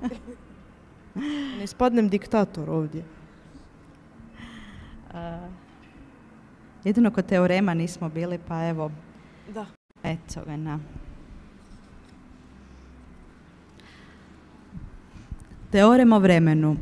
Ne ispadnem diktator ovdje. Uh, jedino kod teorema nismo bili, pa evo. Da. Eto ga na. Teorem o vremenu.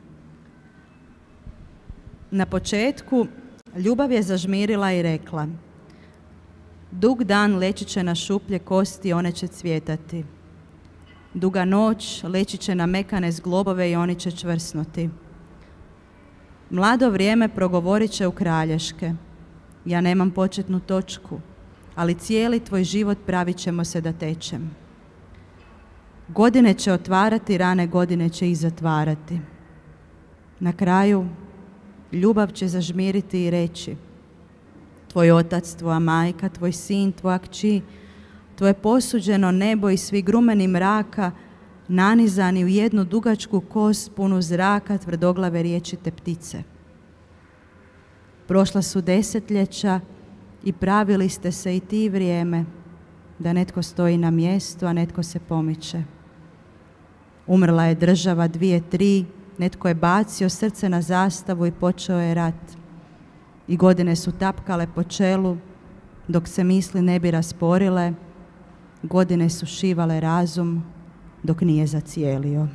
Na početku ljubav je zažmirila i rekla: dug dan leći će na šuplje kosti, one će cvjetati. Duga noć leći će na mekane zglobove i oni će čvrsnuti. Mlado vrijeme progovorit će u kralješke. Ja nemam početnu točku, ali cijeli tvoj život pravit ćemo se da tečem. Godine će otvarati, rane godine će ih zatvarati. Na kraju ljubav će zažmiriti i reći: tvoj otac, tvoja majka, tvoj sin, tvoja kći, tvoje posuđeno nebo i svi grumeni mraka, nanizani u jednu dugačku kost punu zraka, tvrdoglave riječite ptice. Prošla su desetljeća i pravili ste se i ti vrijeme, da netko stoji na mjestu, a netko se pomiče. Umrla je država dvije, tri, netko je bacio srce na zastavu i počeo je rat. I godine su tapkale po čelu, dok se misli ne bi rasporile. Godine su šivale razum, dok nije zacijelio.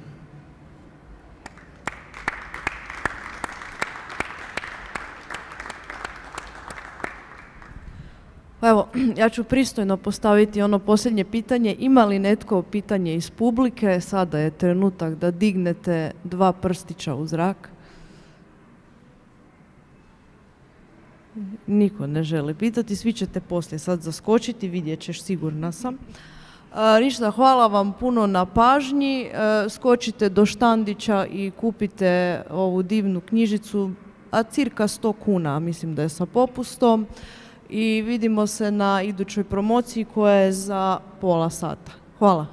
Evo, ja ću pristojno postaviti ono posljednje pitanje. Ima li netko pitanje iz publike? Sada je trenutak da dignete dva prstića u zrak. Niko ne želi pitati, svi ćete poslije sad zaskočiti, vidjet ćeš, sigurna sam. E, ništa, hvala vam puno na pažnji. E, skočite do štandića i kupite ovu divnu knjižicu, a cirka sto kuna, mislim da je sa popustom. I vidimo se na idućoj promociji koja je za pola sata. Hvala.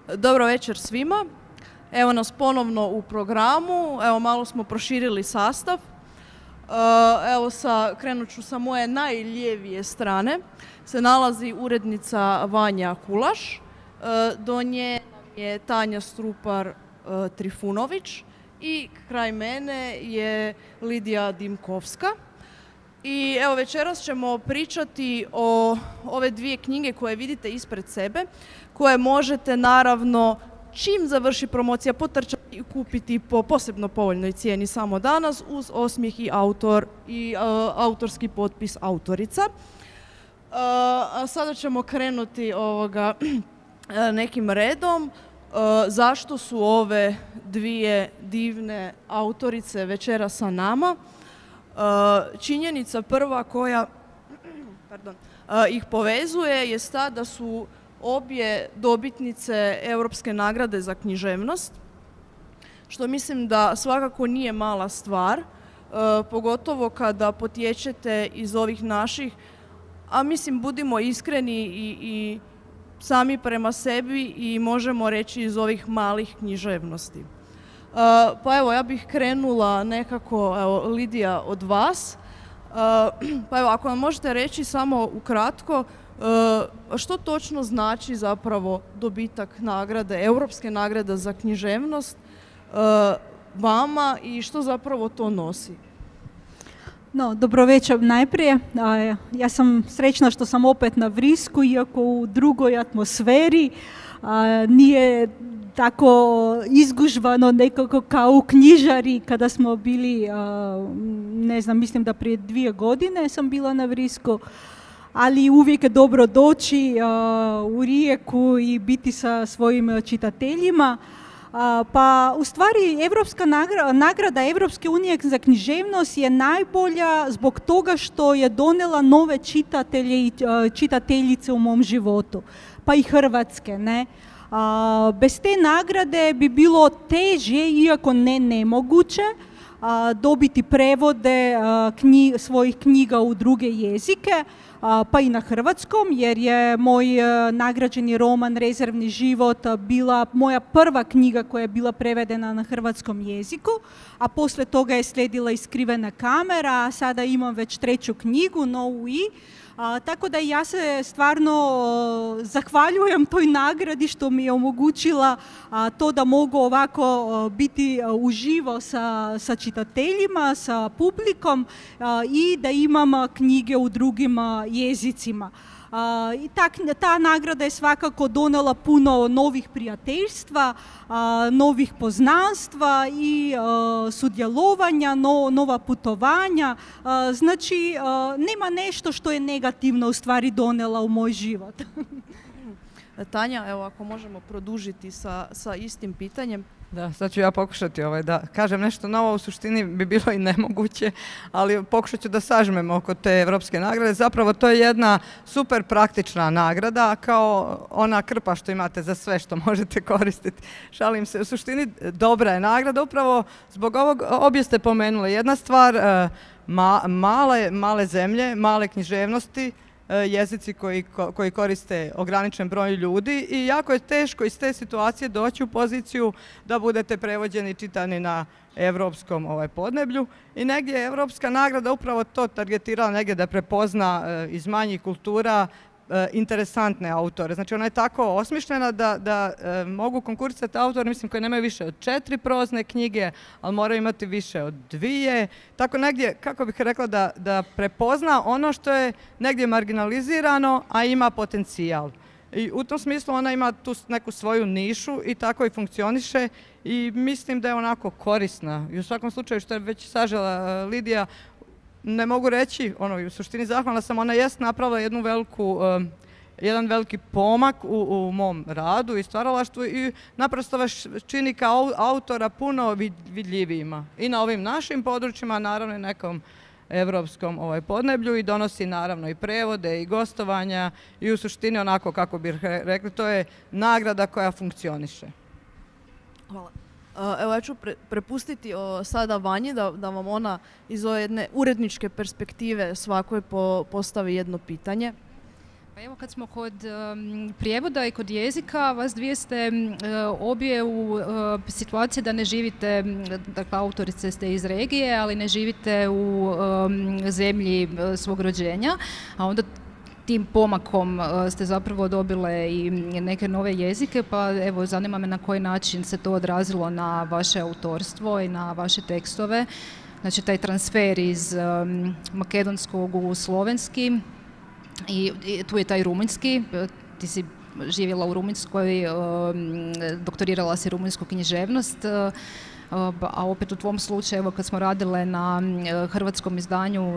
Dobro večer svima. Evo nas ponovno u programu. Evo malo smo proširili sastav. Evo sa, krenut ću sa moje najlijevije strane. Se nalazi urednica Vanja Kulaš. Do nje je Tanja Strupar Trifunović i kraj mene je Lidija Dimkovska. I evo večeras ćemo pričati o ove dvije knjige koje vidite ispred sebe, koje možete naravno čim završi promocija potrčati i kupiti po posebno povoljnoj cijeni samo danas uz osmijeh i autor i uh, autorski potpis autorica. Uh, a sada ćemo krenuti ovoga nekim redom. Uh, zašto su ove dvije divne autorice večeras sa nama? Uh, činjenica prva koja pardon, uh, ih povezuje je ta da su obje dobitnice Europske nagrade za književnost, što mislim da svakako nije mala stvar, uh, pogotovo kada potječete iz ovih naših, a mislim budimo iskreni i, i sami prema sebi i možemo reći iz ovih malih književnosti. Uh, pa evo, ja bih krenula nekako, evo, Lidija, od vas. Uh, pa evo, ako vam možete reći samo ukratko, uh, što točno znači zapravo dobitak nagrade, Europske nagrade za književnost uh, vama i što zapravo to nosi? No, dobro večer najprije. Uh, ja sam srećna što sam opet na Vrisku, iako u drugoj atmosferi. Uh, nije tako izgužvano nekako kao u knjižari kada smo bili, ne znam, mislim da prije dvije godine sam bila na Vrisku, ali uvijek je dobro doći u Rijeku i biti sa svojim čitateljima. Pa u stvari Europska nagrada Europske unije za književnost je najbolja zbog toga što je donijela nove čitatelje i čitateljice u mom životu, pa i hrvatske, ne? Uh, bez te nagrade bi bilo teže, iako ne nemoguće, uh, dobiti prevode uh, knji, svojih knjiga u druge jezike, uh, pa i na hrvatskom, jer je moj uh, nagrađeni roman Rezervni život uh, bila moja prva knjiga koja je bila prevedena na hrvatskom jeziku, a poslije toga je slijedila i Skrivena kamera, a sada imam već treću knjigu, No We. A, tako da ja se stvarno o, zahvaljujem toj nagradi što mi je omogućila a, to da mogu ovako o, biti o, uživo sa, sa čitateljima, sa publikom a, i da imam a, knjige u drugim a, jezicima. Uh, i ta, ta nagrada je svakako donijela puno novih prijateljstva, uh, novih poznanstva i uh, sudjelovanja, no, nova putovanja. Uh, znači, uh, nema nešto što je negativno u stvari donijela u moj život. Tanja, evo ako možemo produžiti sa, sa istim pitanjem. Da, sad ću ja pokušati ovaj, da kažem nešto novo, u suštini bi bilo i nemoguće, ali pokušat ću da sažmem oko te Europske nagrade. Zapravo to je jedna super praktična nagrada, kao ona krpa što imate za sve što možete koristiti. Šalim se, u suštini dobra je nagrada, upravo zbog ovog, obje ste pomenuli. Jedna stvar, ma, male, male zemlje, male književnosti, jezici koji, koji koriste ograničen broj ljudi i jako je teško iz te situacije doći u poziciju da budete prevođeni i čitani na evropskom ovaj, podneblju i negdje je Europska nagrada upravo to targetirala negdje da prepozna e, iz manjih kultura e, interesantne autore. Znači ona je tako osmišljena da, da e, mogu konkurisati autori, mislim, koji nemaju više od četiri prozne knjige, ali moraju imati više od dvije. Tako negdje, kako bih rekla, da, da prepozna ono što je negdje marginalizirano, a ima potencijal. I u tom smislu ona ima tu neku svoju nišu i tako i funkcioniše i mislim da je onako korisna. I u svakom slučaju, što je već sažela Lidija, ne mogu reći, ono, u suštini zahvalna sam, ona jest napravila jednu veliku, um, jedan veliki pomak u, u mom radu i stvaralaštvu i naprosto vas čini kao autora puno vidljivijima. I na ovim našim područjima, naravno i nekom evropskom ovaj, podneblju i donosi naravno i prevode i gostovanja i u suštini onako kako bih rekli, to je nagrada koja funkcioniše. Hvala. Evo ja ću pre, prepustiti o, sada Vanji da, da vam ona iz ove jedne uredničke perspektive svakoj po, postavi jedno pitanje. Pa evo kad smo kod um, prijevoda i kod jezika, vas dvije ste um, obje u uh, situaciji da ne živite, dakle autorice ste iz regije, ali ne živite u um, zemlji uh, svog rođenja, a onda tim pomakom uh, ste zapravo dobile i neke nove jezike, pa evo zanima me na koji način se to odrazilo na vaše autorstvo i na vaše tekstove, znači taj transfer iz um, makedonskog u slovenski. I, I tu je taj rumunjski, ti si živjela u Rumunjskoj, doktorirala si rumunjsku književnost, a opet u tvom slučaju, kad smo radile na hrvatskom izdanju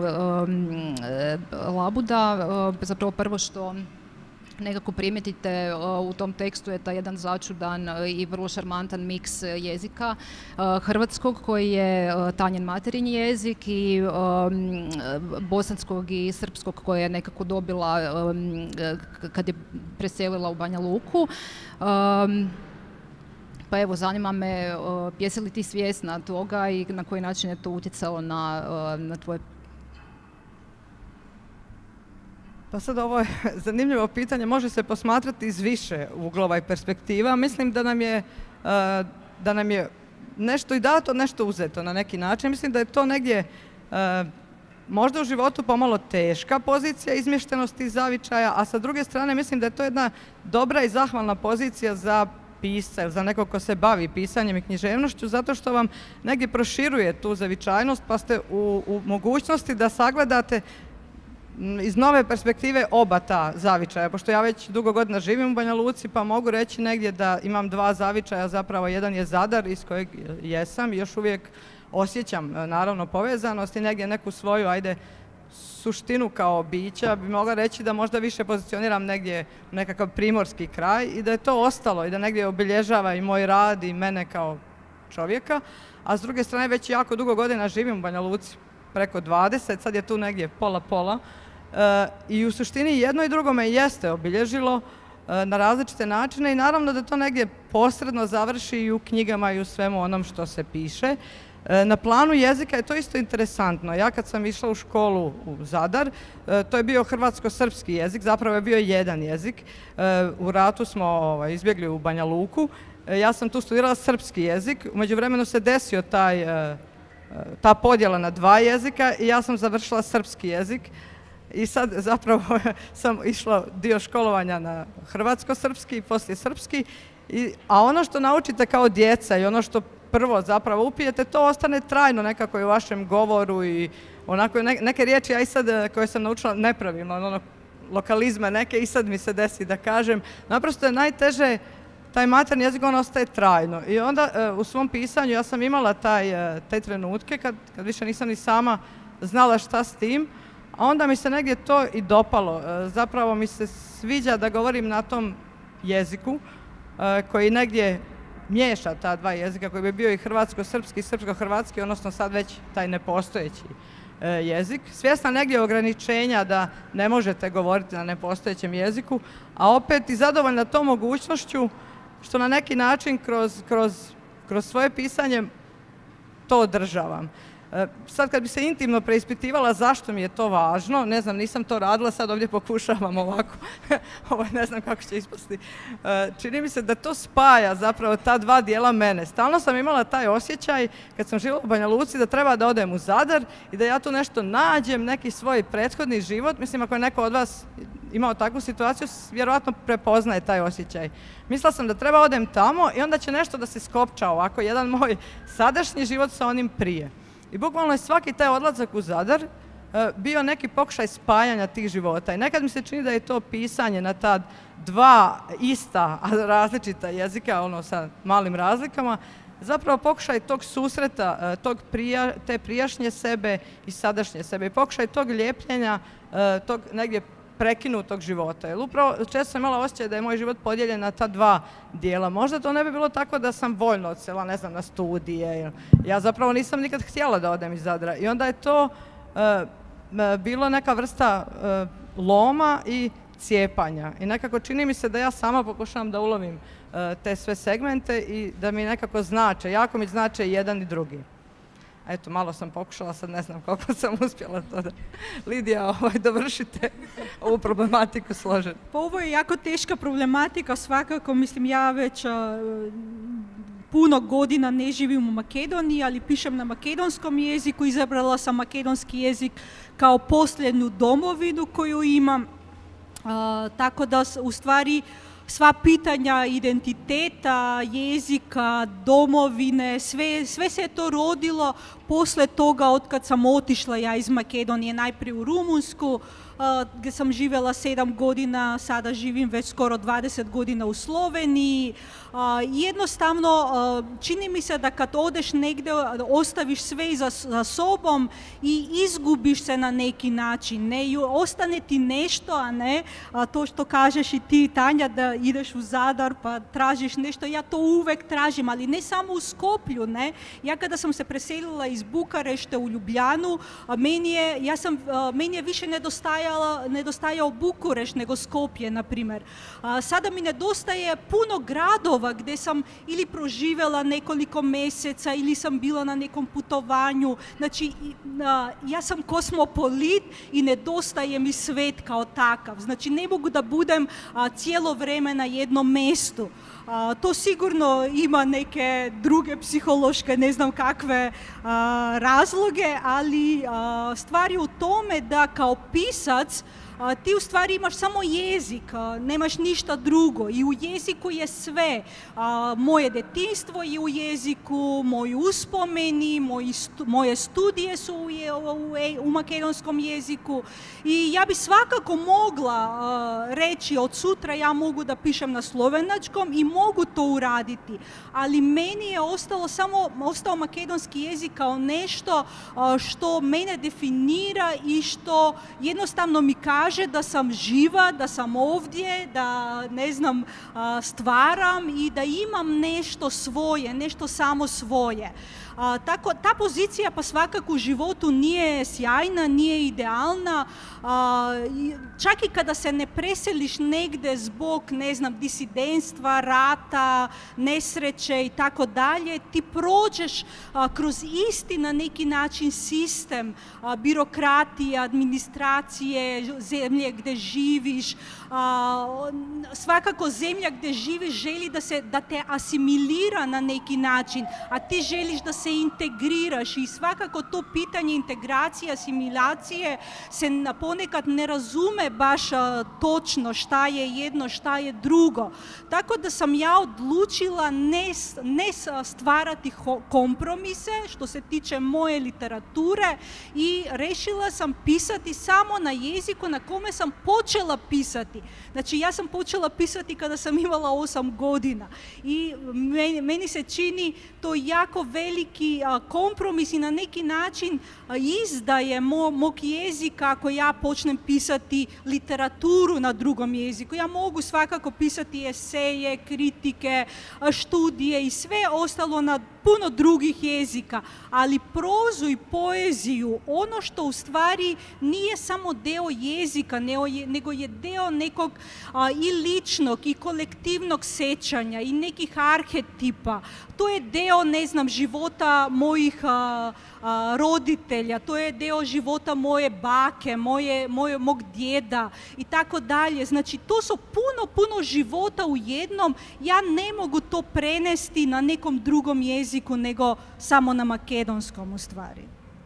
Labuda, zapravo prvo što nekako primijetite u tom tekstu je taj jedan začudan i vrlo šarmantan miks jezika hrvatskog koji je Tanjen materinji jezik i bosanskog i srpskog koje je nekako dobila kad je preselila u Banja Luku. Pa evo, zanima me, jesi li ti svjesna toga i na koji način je to utjecalo na, na tvoje. Pa sad ovo je zanimljivo pitanje, može se posmatrati iz više uglova i perspektiva. Mislim da nam je, da nam je nešto i dato, nešto uzeto na neki način. Mislim da je to negdje možda u životu pomalo teška pozicija izmještenosti i zavičaja, a sa druge strane mislim da je to jedna dobra i zahvalna pozicija za pisca, za nekog ko se bavi pisanjem i književnošću, zato što vam negdje proširuje tu zavičajnost, pa ste u, u mogućnosti da sagledate iz nove perspektive oba ta zavičaja, pošto ja već dugo godina živim u Banja Luci, pa mogu reći negdje da imam dva zavičaja, zapravo jedan je Zadar iz kojeg jesam i još uvijek osjećam naravno povezanost i negdje neku svoju, ajde, suštinu kao bića, bi mogla reći da možda više pozicioniram negdje u nekakav primorski kraj i da je to ostalo i da negdje obilježava i moj rad i mene kao čovjeka, a s druge strane već jako dugo godina živim u Banja Luci, preko dvadeset, sad je tu negdje pola-pola. E, I u suštini jedno i drugo me jeste obilježilo e, na različite načine i naravno da to negdje posredno završi i u knjigama i u svemu onom što se piše. E, na planu jezika je to isto interesantno. Ja kad sam išla u školu u Zadar, e, to je bio hrvatsko-srpski jezik, zapravo je bio jedan jezik. E, u ratu smo ovaj, izbjegli u Banja Luku. E, ja sam tu studirala srpski jezik, u međuvremenu se desio taj, e, ta podjela na dva jezika i ja sam završila srpski jezik. I sad zapravo sam išla dio školovanja na hrvatsko-srpski i poslije srpski, I, a ono što naučite kao djeca i ono što prvo zapravo upijete, to ostane trajno nekako i u vašem govoru i onako ne, neke riječi ja i sad koje sam naučila nepravilno, ono, lokalizme neke i sad mi se desi da kažem. Naprosto je najteže, taj materni jezik on ostaje trajno i onda u svom pisanju ja sam imala taj, te trenutke kad, kad više nisam ni sama znala šta s tim. A onda mi se negdje to i dopalo. Zapravo mi se sviđa da govorim na tom jeziku koji negdje miješa ta dva jezika, koji bi bio i hrvatsko-srpski i srpsko-hrvatski, odnosno sad već taj nepostojeći jezik. Svjesna negdje ograničenja da ne možete govoriti na nepostojećem jeziku, a opet i zadovoljna tom mogućnošću što na neki način kroz, kroz, kroz svoje pisanje to održavam. Sad kad bi se intimno preispitivala zašto mi je to važno, ne znam, nisam to radila, sad ovdje pokušavam ovako, ovo ne znam kako će ispasti. Čini mi se da to spaja zapravo ta dva dijela mene. Stalno sam imala taj osjećaj kad sam živjela u Banja Luci da treba da odem u Zadar i da ja tu nešto nađem, neki svoj prethodni život. Mislim, ako je neko od vas imao takvu situaciju, vjerojatno prepoznaje taj osjećaj. Mislila sam da treba odem tamo i onda će nešto da se skopča ovako, jedan moj sadašnji život sa onim prije. I bukvalno je svaki taj odlazak u Zadar bio neki pokušaj spajanja tih života. I nekad mi se čini da je to pisanje na ta dva ista, a različita jezika, ono sa malim razlikama, zapravo pokušaj tog susreta, tog prija, te prijašnje sebe i sadašnje sebe. I pokušaj tog lijepljenja, tog negdje prekinutog života. Jer upravo često sam imala osjećaj da je moj život podijeljen na ta dva dijela. Možda to ne bi bilo tako da sam voljno odsela, ne znam, na studije. Ja zapravo nisam nikad htjela da odem iz Zadra. I onda je to uh, bilo neka vrsta uh, loma i cijepanja. I nekako čini mi se da ja sama pokušavam da ulovim uh, te sve segmente i da mi nekako znače, jako mi znače jedan i drugi. Eto, malo sam pokušala, sad ne znam koliko sam uspjela to da... Lidija, ovaj, dovršite ovu problematiku složenu. Pa ovo je jako teška problematika, svakako, mislim, ja već uh, puno godina ne živim u Makedoniji, ali pišem na makedonskom jeziku, izabrala sam makedonski jezik kao posljednju domovinu koju imam, uh, tako da u stvari sva pitanja identiteta, jezika, domovine, sve, sve se je to rodilo posle toga od kad sam otišla ja iz Makedonije najprije u Rumunsku, gdje sam živjela sedam godina, sada živim već skoro dvadeset godina u Sloveniji. Jednostavno, čini mi se da kad odeš negdje, ostaviš sve za, za sobom i izgubiš se na neki način. Ne? I ostane ti nešto, a ne a to što kažeš i ti, Tanja, da ideš u Zadar pa tražiš nešto. Ja to uvek tražim, ali ne samo u Skoplju. Ne? Ja kada sam se preselila iz Bukarešte u Ljubljanu, meni je, ja sam, meni je više nedostajalo nedostajao Bukurešt nego Skopje, na primjer. A, sada mi nedostaje puno gradova gdje sam ili proživjela nekoliko mjeseca ili sam bila na nekom putovanju. Znači, a, ja sam kosmopolit i nedostaje mi svet kao takav. Znači, ne mogu da budem a, cijelo vrijeme na jednom mjestu. A, to sigurno ima neke druge psihološke, ne znam kakve a, razloge, ali a, stvar je u tome da kao pisac a, ti u stvari imaš samo jezik, a, nemaš ništa drugo i u jeziku je sve. A, moje detinjstvo je u jeziku, moji uspomeni, moji stu, moje studije su u, u, u makedonskom jeziku i ja bi svakako mogla a, reći od sutra ja mogu da pišem na slovenačkom i mogu to uraditi, ali meni je ostalo samo, ostao makedonski jezik kao nešto a, što mene definira i što jednostavno mi kaže da sam živa, da sam ovdje, da ne znam, stvaram i da imam nešto svoje, nešto samo svoje. A, tako, ta pozicija pa svakako u životu nije sjajna, nije idealna, a, čak i kada se ne preseliš negdje zbog, ne znam, disidentstva, rata, nesreće i tako dalje, ti prođeš a, kroz isti na neki način sistem a, birokratije, administracije, zemlje gdje živiš, a, svakako zemlja gdje živiš želi da, se, da te asimilira na neki način, a ti želiš da se integriraš i svakako to pitanje integracije, asimilacije se ponekad ne razume baš a, točno šta je jedno, šta je drugo. Tako da sam ja odlučila ne, ne stvarati ho, kompromise što se tiče moje literature i rešila sam pisati samo na jeziku na kome sam počela pisati. Znači ja sam počela pisati kada sam imala osam godina i meni, meni se čini to jako veliki a, kompromis i na neki način a, izdaje mo, mog jezika ako ja počnem pisati literaturu na drugom jeziku. Ja mogu svakako pisati eseje, kritike, a, studije i sve ostalo na puno drugih jezika, ali prozu i poeziju, ono što u stvari nije samo deo jezika, nego je deo nekog a, i ličnog i kolektivnog sećanja i nekih arhetipa. To je deo, ne znam, života mojih a, a, roditelja, to je deo života moje bake, moje, moje, mog djeda i tako dalje. Znači, to su puno, puno života u jednom. Ja ne mogu to prenesti na nekom drugom jeziku nego samo na makedonskom u stvari.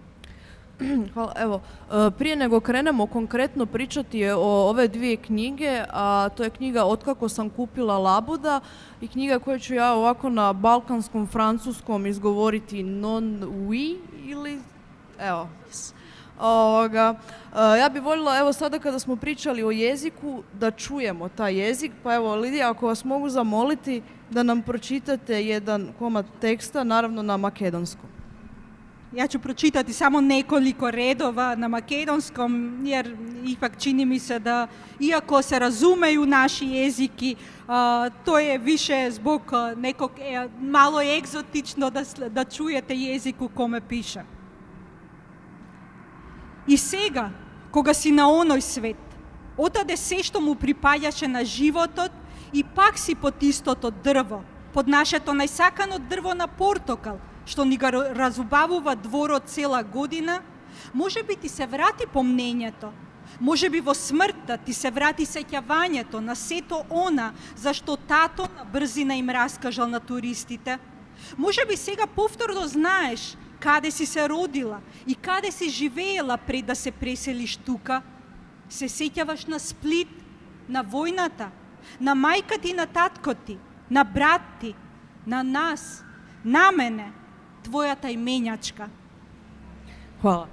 Hvala. Evo, prije nego krenemo konkretno pričati o ove dvije knjige, a to je knjiga Otkako sam kupila labuda i knjiga koju ću ja ovako na balkanskom francuskom izgovoriti non oui ili evo. Ovoga, ja bih voljela, evo sada kada smo pričali o jeziku, da čujemo taj jezik, pa evo Lidija, ako vas mogu zamoliti da nam pročitate jedan komad teksta, naravno na makedonskom. Ja ću pročitati samo nekoliko redova na makedonskom, jer ipak čini mi se da, iako se razumeju naši jeziki, a, to je više zbog nekog e, malo egzotično da, da čujete jezik u kome pišem. I сега, кога си на оној свет, отаде се што му припаѓаше на животот и пак си под истото дрво, под нашето најсакано дрво на портокал, što ni ga razubavува дворот цела година, може би ти се врати помнењето, може би во смртта ти се врати сеќавањето на сето она за што тато на брзина им раскажал на туристите. Може би сега повторно знаеш каде си се родила и каде си живеела пред да се преселиш тука. Се сеќаваш на Сплит, на војната, на мајка ти, на татко ти, на брат ти, на нас, на мене, твојата именјачка. Hvala.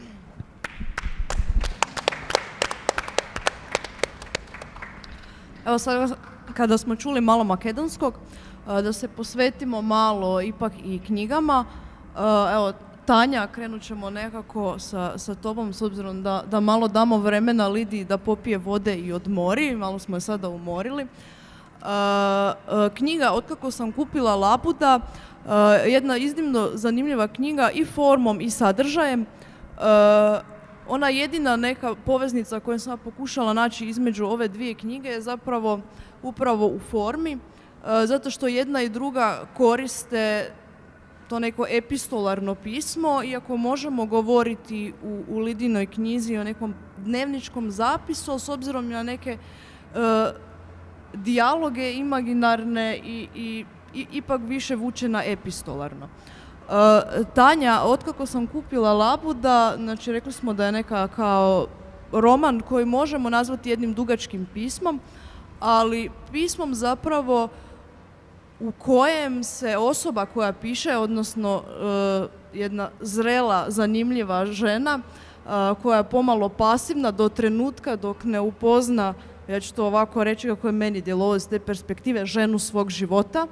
Evo sad kada smo čuli malo makedonskog, da se posvetimo malo ipak i knjigama. Evo, Tanja, krenut ćemo nekako sa, sa tobom, s obzirom da, da malo damo vremena Lidiji da popije vode i odmori, malo smo je sada umorili. Uh, uh, knjiga Otkako sam kupila Labuda, uh, jedna iznimno zanimljiva knjiga i formom i sadržajem. Uh, ona jedina neka poveznica koju sam pokušala naći između ove dvije knjige je zapravo upravo u formi, uh, zato što jedna i druga koriste to neko epistolarno pismo, iako možemo govoriti u, u Lidinoj knjizi o nekom dnevničkom zapisu, s obzirom na neke uh, dijaloge imaginarne i, i, i ipak više vuče na epistolarno. Uh, Tanja, Otkako sam kupila Labuda, znači rekli smo da je neka kao roman koji možemo nazvati jednim dugačkim pismom, ali pismom zapravo u kojem se osoba koja piše, odnosno uh, jedna zrela, zanimljiva žena, uh, koja je pomalo pasivna do trenutka dok ne upozna, ja ću to ovako reći kako je meni djelovalo iz te perspektive, ženu svog života.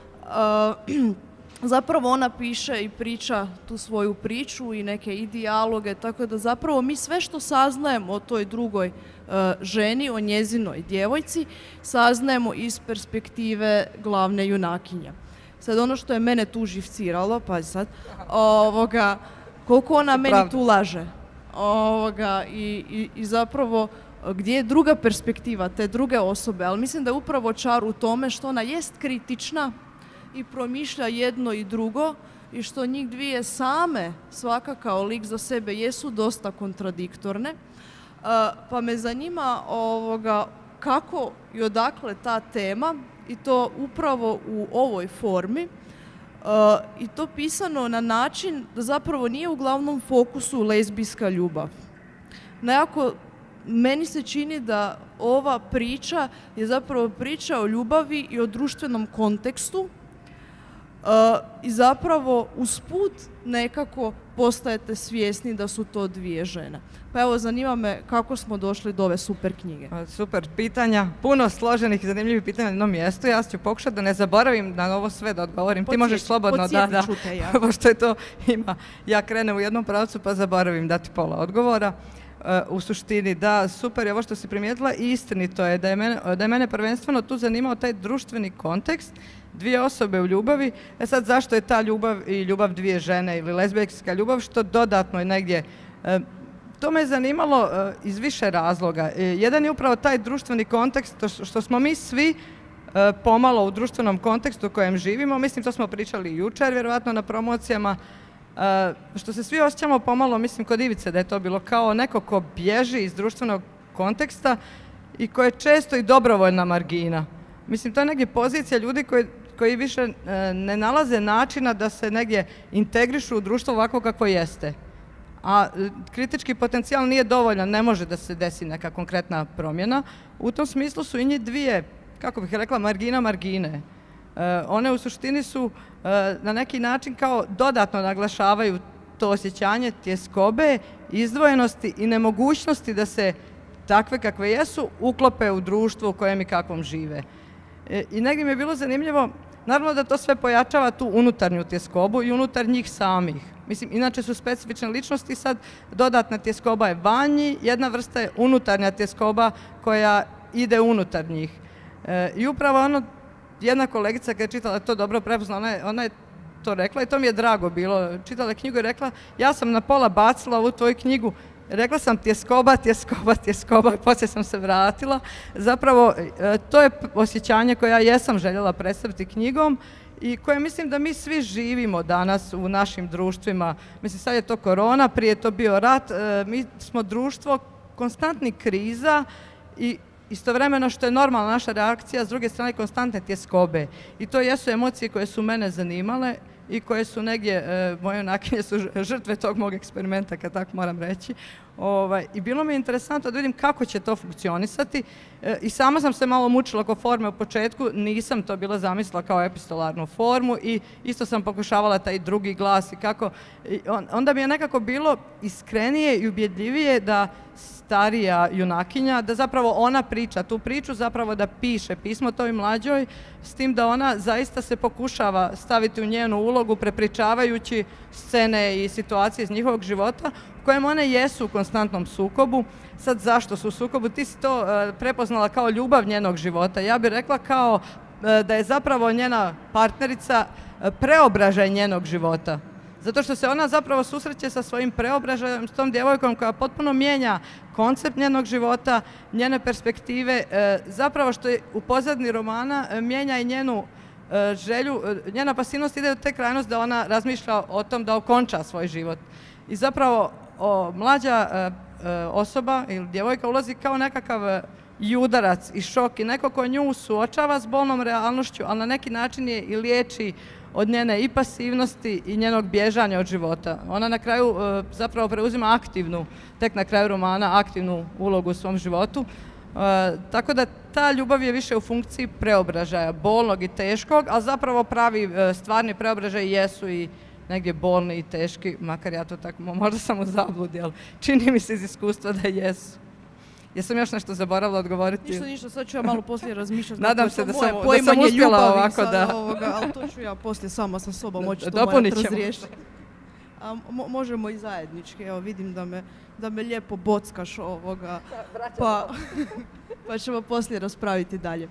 Uh, zapravo ona piše i priča tu svoju priču i neke i dijaloge, tako da zapravo mi sve što saznajemo o toj drugoj uh, ženi, o njezinoj djevojci, saznajemo iz perspektive glavne junakinje. Sad ono što je mene tu živciralo, pazi sad, ovoga, koliko ona meni tu laže. Ovoga, i, i, i zapravo gdje je druga perspektiva te druge osobe, ali mislim da je upravo čar u tome što ona jest kritična i promišlja jedno i drugo i što njih dvije same, svaka kao lik za sebe, jesu dosta kontradiktorne. Uh, pa me zanima ovoga, kako i odakle ta tema i to upravo u ovoj formi uh, i to pisano na način da zapravo nije u glavnom fokusu lezbijska ljubav. Nekako meni se čini da ova priča je zapravo priča o ljubavi i o društvenom kontekstu uh, i zapravo usput nekako postajete svjesni da su to dvije žene. Pa evo, zanima me kako smo došli do ove super knjige. Super pitanja, puno složenih i zanimljivih pitanja na jednom mjestu. Ja ću pokušati da ne zaboravim na ovo sve da odgovorim. Podsjeti, Ti možeš slobodno da, da, te, ja. Pošto je to ima, ja krenem u jednom pravcu pa zaboravim dati pola odgovora. Uh, u suštini, da, super je ovo što si primijetila i istinito je da je mene, da je mene prvenstveno tu zanimao taj društveni kontekst, dvije osobe u ljubavi. E sad, zašto je ta ljubav i ljubav dvije žene ili lezbijska ljubav, što dodatno je negdje, uh, to me je zanimalo uh, iz više razloga. Uh, jedan je upravo taj društveni kontekst, to što smo mi svi uh, pomalo u društvenom kontekstu u kojem živimo, mislim to smo pričali jučer, vjerojatno na promocijama, Uh, što se svi osjećamo pomalo, mislim kod Ivice da je to bilo kao neko ko bježi iz društvenog konteksta i ko je često i dobrovoljna margina. Mislim, to je negdje pozicija ljudi koji, koji više uh, ne nalaze načina da se negdje integrišu u društvo ovako kako jeste. A uh, kritički potencijal nije dovoljan, ne može da se desi neka konkretna promjena. U tom smislu su i njih dvije, kako bih rekla, margina margine. Uh, one u suštini su uh, na neki način kao dodatno naglašavaju to osjećanje tjeskobe, izdvojenosti i nemogućnosti da se takve kakve jesu uklope u društvo u kojem i kakvom žive. E, I negdje mi je bilo zanimljivo, naravno da to sve pojačava tu unutarnju tjeskobu i unutar njih samih. Mislim, inače su specifične ličnosti, sad dodatna tjeskoba je van njih, jedna vrsta je unutarnja tjeskoba koja ide unutar njih. E, I upravo ono, jedna kolegica koja je čitala to dobro prepoznala, ona je, ona je to rekla i to mi je drago bilo. Čitala je knjigu i rekla, ja sam na pola bacila ovu tvoju knjigu, rekla sam tjeskoba, tjeskoba, tjeskoba i poslije sam se vratila. Zapravo, to je osjećanje koje ja jesam željela predstaviti knjigom i koje mislim da mi svi živimo danas u našim društvima. Mislim, sad je to korona, prije je to bio rat, mi smo društvo konstantnih kriza i istovremeno što je normalna naša reakcija, s druge strane konstantne tjeskobe. I to jesu emocije koje su mene zanimale i koje su negdje, e, moje junakinje su žrtve tog mog eksperimenta, kad tako moram reći. Ovaj, I bilo mi je interesantno da vidim kako će to funkcionisati. E, I sama sam se malo mučila oko forme u početku, nisam to bila zamislila kao epistolarnu formu i isto sam pokušavala taj drugi glas i kako. I on, onda mi je nekako bilo iskrenije i ubjedljivije da starija junakinja, da zapravo ona priča tu priču, zapravo da piše pismo toj mlađoj, s tim da ona zaista se pokušava staviti u njenu ulogu prepričavajući scene i situacije iz njihovog života u kojem one jesu u konstantnom sukobu. Sad zašto su u sukobu? Ti si to uh, prepoznala kao ljubav njenog života. Ja bih rekla kao uh, da je zapravo njena partnerica uh, preobražaj njenog života. Zato što se ona zapravo susreće sa svojim preobražajem, s tom djevojkom koja potpuno mijenja koncept njenog života, njene perspektive, zapravo što je u pozadini romana mijenja i njenu želju, njena pasivnost ide u te krajnost da ona razmišlja o tom da okonča svoj život. I zapravo o, mlađa osoba ili djevojka ulazi kao nekakav i udarac i šok i neko ko nju suočava s bolnom realnošću, ali na neki način je i liječi od njene i pasivnosti i njenog bježanja od života. Ona na kraju e, zapravo preuzima aktivnu, tek na kraju romana, aktivnu ulogu u svom životu. E, tako da ta ljubav je više u funkciji preobražaja, bolnog i teškog, a zapravo pravi e, stvarni preobražaj jesu i negdje bolni i teški, makar ja to tako, možda sam u zabludi, ali čini mi se iz iskustva da jesu. Jesam još nešto zaboravila odgovoriti? Ništa, ništa, sad ću ja malo poslije razmišljati. Nadam se da sam, da sam uspjela ovako da... Ovoga, ali to ću ja poslije sama sa sobom moći to morat razriješiti. A, mo možemo i zajednički, evo vidim da me, da me lijepo bockaš ovoga, pa, pa ćemo poslije raspraviti dalje.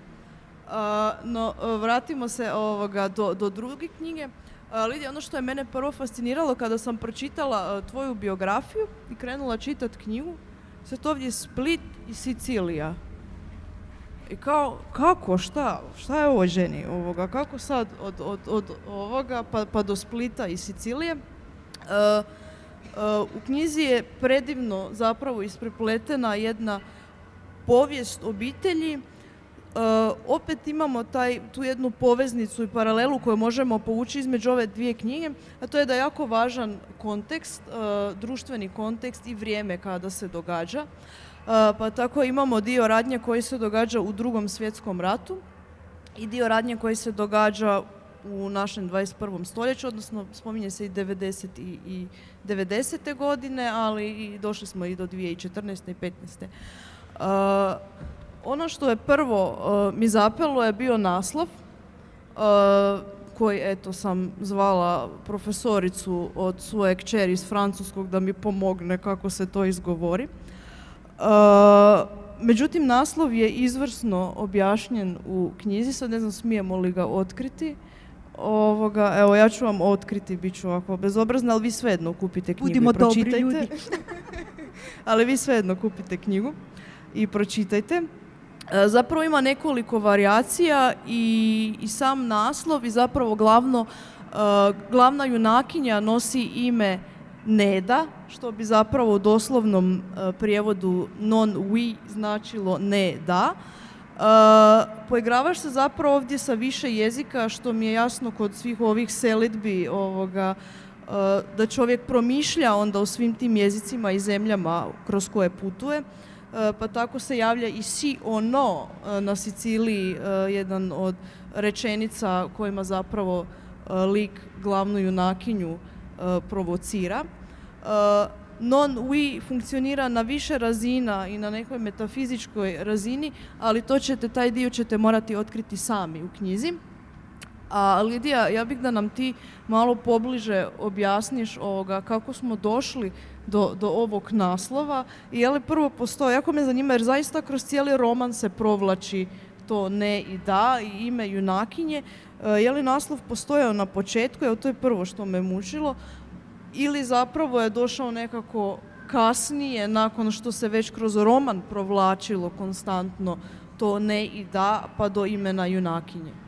A, no, vratimo se ovoga do, do druge knjige. A, Lidija, ono što je mene prvo fasciniralo kada sam pročitala a, tvoju biografiju i krenula čitati knjigu, sad ovdje Split i Sicilija. I kao, kako, šta, šta je ovo ženi ovoga, kako sad od, od, od ovoga pa, pa do Splita i Sicilije. Uh, uh, u knjizi je predivno zapravo isprepletena jedna povijest obitelji. Uh, opet imamo taj, tu jednu poveznicu i paralelu koju možemo povući između ove dvije knjige, a to je da je jako važan kontekst, uh, društveni kontekst i vrijeme kada se događa. Uh, pa tako imamo dio radnje koji se događa u Drugom svjetskom ratu i dio radnje koji se događa u našem dvadeset prvom stoljeću, odnosno spominje se i devedeset i devedesete godine, ali i došli smo i do dvije tisuće četrnaeste i petnaeste. Uh, Ono što je prvo uh, mi zapelo je bio naslov uh, koji, eto, sam zvala profesoricu od svoje kćeri iz francuskog da mi pomogne kako se to izgovori. Uh, međutim, naslov je izvrsno objašnjen u knjizi, sad ne znam smijemo li ga otkriti. Ovoga, evo, ja ću vam otkriti, bit ću ovako bezobrazna, ali vi svejedno kupite knjigu Budimo i pročitajte. dobri ljudi. Ali vi svejedno kupite knjigu i pročitajte. Zapravo ima nekoliko varijacija i, i sam naslov i zapravo glavno, uh, glavna junakinja nosi ime Neda, što bi zapravo u doslovnom uh, prijevodu non-we značilo ne da. Uh, poigravaš se zapravo ovdje sa više jezika, što mi je jasno kod svih ovih selidbi ovoga, uh, da čovjek promišlja onda o svim tim jezicima i zemljama kroz koje putuje. Pa tako se javlja i si ono na Siciliji, jedan od rečenica kojima zapravo lik glavnu junakinju provocira. Non-we funkcionira na više razina i na nekoj metafizičkoj razini, ali to ćete, taj dio ćete morati otkriti sami u knjizi. A Lidija, ja bih da nam ti malo pobliže objasniš ovoga kako smo došli do, do ovog naslova i je li prvo postoji, jako me zanima jer zaista kroz cijeli roman se provlači to ne i da i ime junakinje, je li naslov postojao na početku, evo to je prvo što me mučilo, ili zapravo je došao nekako kasnije nakon što se već kroz roman provlačilo konstantno to ne i da pa do imena junakinje.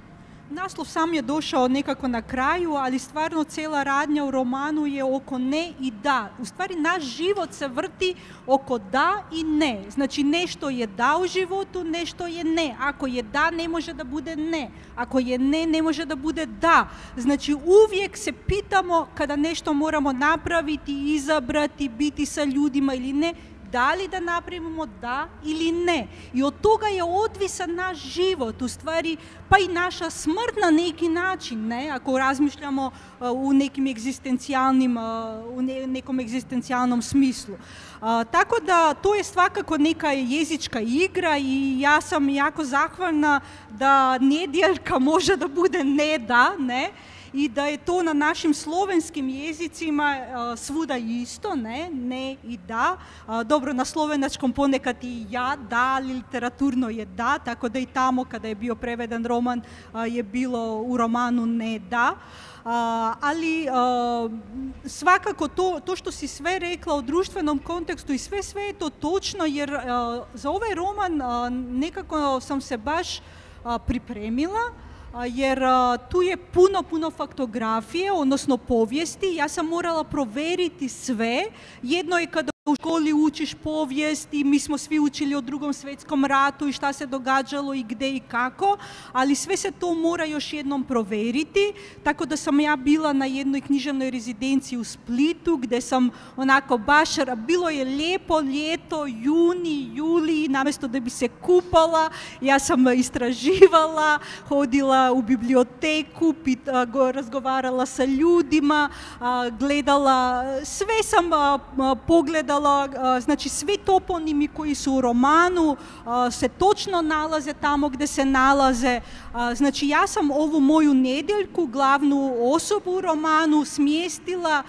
naslov sam je došao nekako na kraju, ali stvarno cijela radnja u romanu je oko ne i da. U stvari naš život se vrti oko da i ne. Znači nešto je da u životu, nešto je ne. Ako je da, ne može da bude ne. Ako je ne, ne može da bude da. Znači uvijek se pitamo kada nešto moramo napraviti, izabrati, biti sa ljudima ili ne, da li da napravimo da ili ne. I od toga je odvisan naš život, u stvari, pa i naša smrt na neki način, ne? Ako razmišljamo uh, u nekim egzistencijalnim, uh, u ne, nekom egzistencijalnom smislu. Uh, tako da to je svakako neka jezička igra i ja sam jako zahvalna da nedjeljka može da bude ne da, ne? I da je to na našim slovenskim jezicima uh, svuda isto, ne, ne i da. Uh, dobro, na slovenačkom ponekad i ja, da, ali literaturno je da, tako da i tamo kada je bio preveden roman uh, je bilo u romanu ne da. Uh, ali uh, svakako to, to što si sve rekla o društvenom kontekstu i sve, sve je to točno, jer uh, za ovaj roman uh, nekako sam se baš uh, pripremila, jer tu je puno, puno faktografije, odnosno povijesti. Ja sam morala provjeriti sve. Jedno je kada u školi učiš povijest i mi smo svi učili o Drugom svjetskom ratu i šta se događalo i gdje i kako, ali sve se to mora još jednom provjeriti, tako da sam ja bila na jednoj književnoj rezidenciji u Splitu gdje sam onako baš, bilo je lijepo ljeto, juni, juli, namjesto da bi se kupala, ja sam istraživala, hodila u biblioteku, pita, go, razgovarala sa ljudima, a, gledala, sve sam a, a, pogledala. Znači svi toponimi koji su u romanu se točno nalaze tamo gdje se nalaze. Znači ja sam ovu moju nedjeljku, glavnu osobu u romanu, smjestila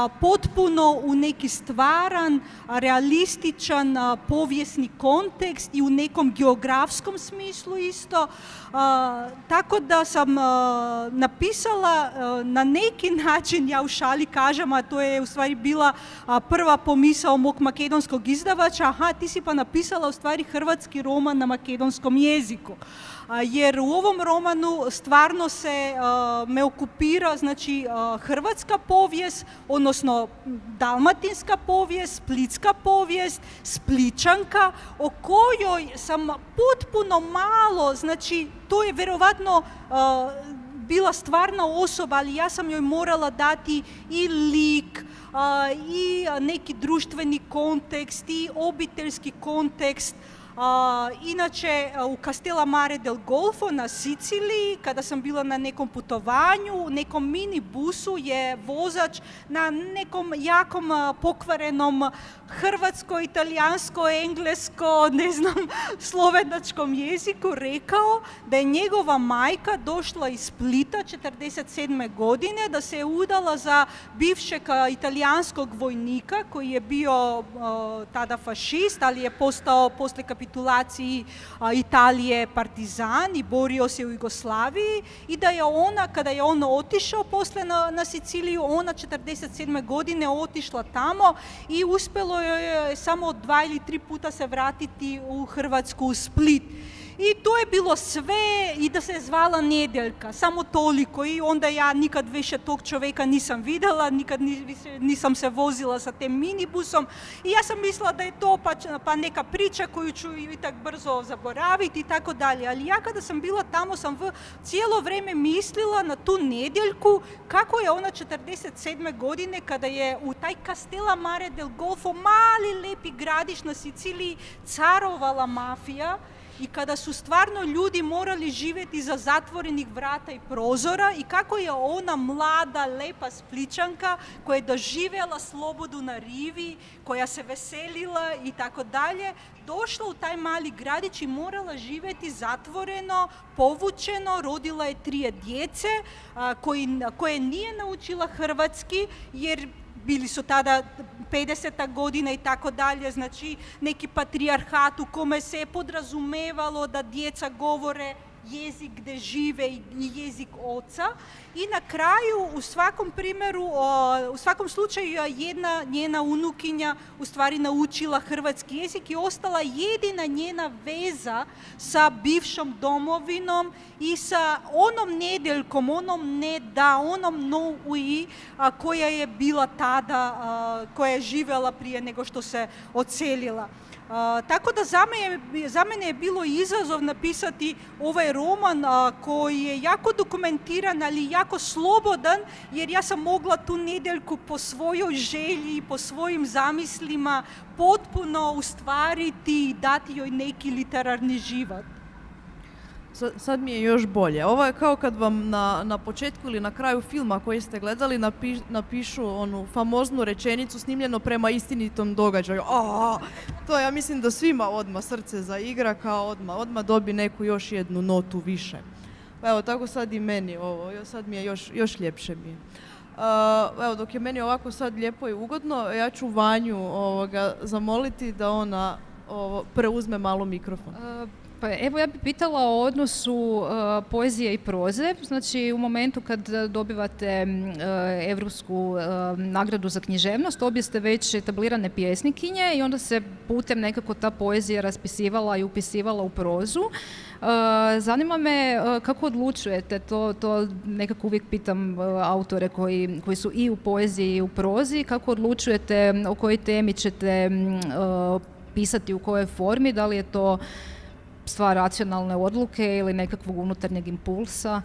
potpuno u neki stvaran, realističan povijesni kontekst i u nekom geografskom smislu isto. Tako da sam napisala na neki način, ja u šali kažem, a to je u stvari bila prva pomisao mog makedonskog izdavača, aha, ti si pa napisala u stvari hrvatski roman na makedonskom jeziku. Jer u ovom romanu stvarno se uh, me okupira, znači, uh, hrvatska povijest, odnosno dalmatinska povijest, splitska povijest, Spličanka, o kojoj sam potpuno malo, znači, to je vjerovatno uh, bila stvarna osoba, ali ja sam joj morala dati i lik, uh, i neki društveni kontekst, i obiteljski kontekst. Uh, inače, u Castello Mare del Golfo na Siciliji, kada sam bila na nekom putovanju, u nekom minibusu je vozač na nekom jakom uh, pokvarenom hrvatsko, italijansko, englesko, ne znam, slovenačkom jeziku rekao da je njegova majka došla iz Splita četrdeset sedme godine, da se je udala za bivšeg uh, italijanskog vojnika koji je bio uh, tada fašist, ali je postao poslije kapitulacije Italije partizan i borio se u Jugoslaviji, i da je ona, kada je on otišao posle na, na Siciliju, ona četrdeset sedme godine otišla tamo i uspjelo je samo dva ili tri puta se vratiti u Hrvatsku, u Split. I to je bilo sve, i da se zvala Nedjeljka, samo toliko, i onda ja nikad više tog čovjeka nisam vidjela, nikad nisam se vozila sa tem minibusom, i ja sam mislila da je to pa, pa neka priča koju ću i tak brzo zaboraviti i tako dalje. Ali ja kada sam bila tamo sam v, cijelo vrijeme mislila na tu Nedjeljku, kako je ona četrdeset sedme godine, kada je u taj Castello Mare del Golfo, mali lepi gradić na Siciliji, carovala mafija, i kada su stvarno ljudi morali živjeti za zatvorenih vrata i prozora, i kako je ona mlada, lepa Spličanka koja je doživjela slobodu na rivi, koja se veselila i tako dalje, došla u taj mali gradić i morala živjeti zatvoreno, povučeno, rodila je trije djece a, koji, koje nije naučila hrvatski, jer bili su tada pedeseta godina i tako dalje, znači neki patrijarhat u kome se je podrazumevalo da djeca govore jezik gdje žive i jezik oca. I na kraju u svakom primjeru, u svakom slučaju jedna njena unukinja u stvari naučila hrvatski jezik i ostala jedina njena veza sa bivšom domovinom i sa onom nedjeljkom, onom ne da, onom no ui koja je bila tada, koja je živjela prije nego što se odselila. Uh, tako da za mene, za mene je bilo izazov napisati ovaj roman uh, koji je jako dokumentiran, ali jako slobodan, jer ja sam mogla tu nedjeljku po svojoj želji, po svojim zamislima potpuno ustvariti i dati joj neki literarni život. Sad mi je još bolje. Ovo je kao kad vam na, na početku ili na kraju filma koji ste gledali napi, napišu onu famoznu rečenicu snimljeno prema istinitom događaju. A, to ja mislim da svima odmah srce zaigra, kao odmah, odmah dobi neku još jednu notu više. Pa evo, tako sad i meni ovo, sad mi je još, još ljepše mi je. Uh, evo, dok je meni ovako sad lijepo i ugodno, ja ću Vanju ovoga, zamoliti da ona ovo, preuzme malo mikrofon. Uh, Pa evo ja bih pitala o odnosu uh, poezije i proze. Znači u momentu kad dobivate uh, Europsku uh, nagradu za književnost, obje ste već etablirane pjesnikinje i onda se putem nekako ta poezija raspisivala i upisivala u prozu. Uh, zanima me uh, kako odlučujete, to, to nekako uvijek pitam uh, autore koji, koji su i u poeziji i u prozi, kako odlučujete o kojoj temi ćete uh, pisati, u kojoj formi, da li je to stvar racionalne odluke ili nekakvog unutarnjeg impulsa?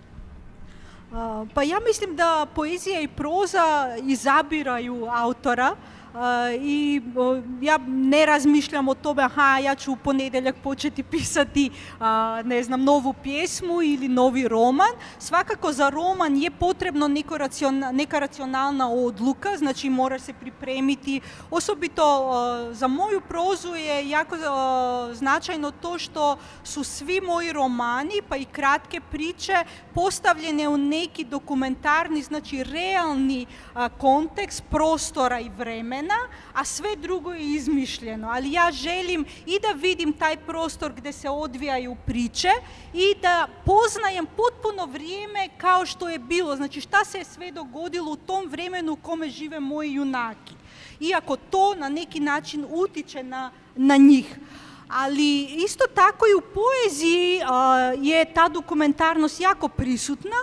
Uh, pa ja mislim da poezija i proza izabiraju autora. Uh, i uh, ja ne razmišljam o tome, aha, ja ću u ponedjeljak početi pisati uh, ne znam, novu pjesmu ili novi roman. Svakako za roman je potrebno neko raciona, neka racionalna odluka, znači mora se pripremiti. Osobito uh, za moju prozu je jako uh, značajno to što su svi moji romani, pa i kratke priče, postavljene u neki dokumentarni, znači realni uh, kontekst prostora i vremena, a sve drugo je izmišljeno. Ali ja želim i da vidim taj prostor gdje se odvijaju priče i da poznajem potpuno vrijeme kao što je bilo. Znači šta se je sve dogodilo u tom vremenu u kome žive moji junaki. Iako to na neki način utiče na, na njih. Ali isto tako i u poeziji uh, je ta dokumentarnost jako prisutna.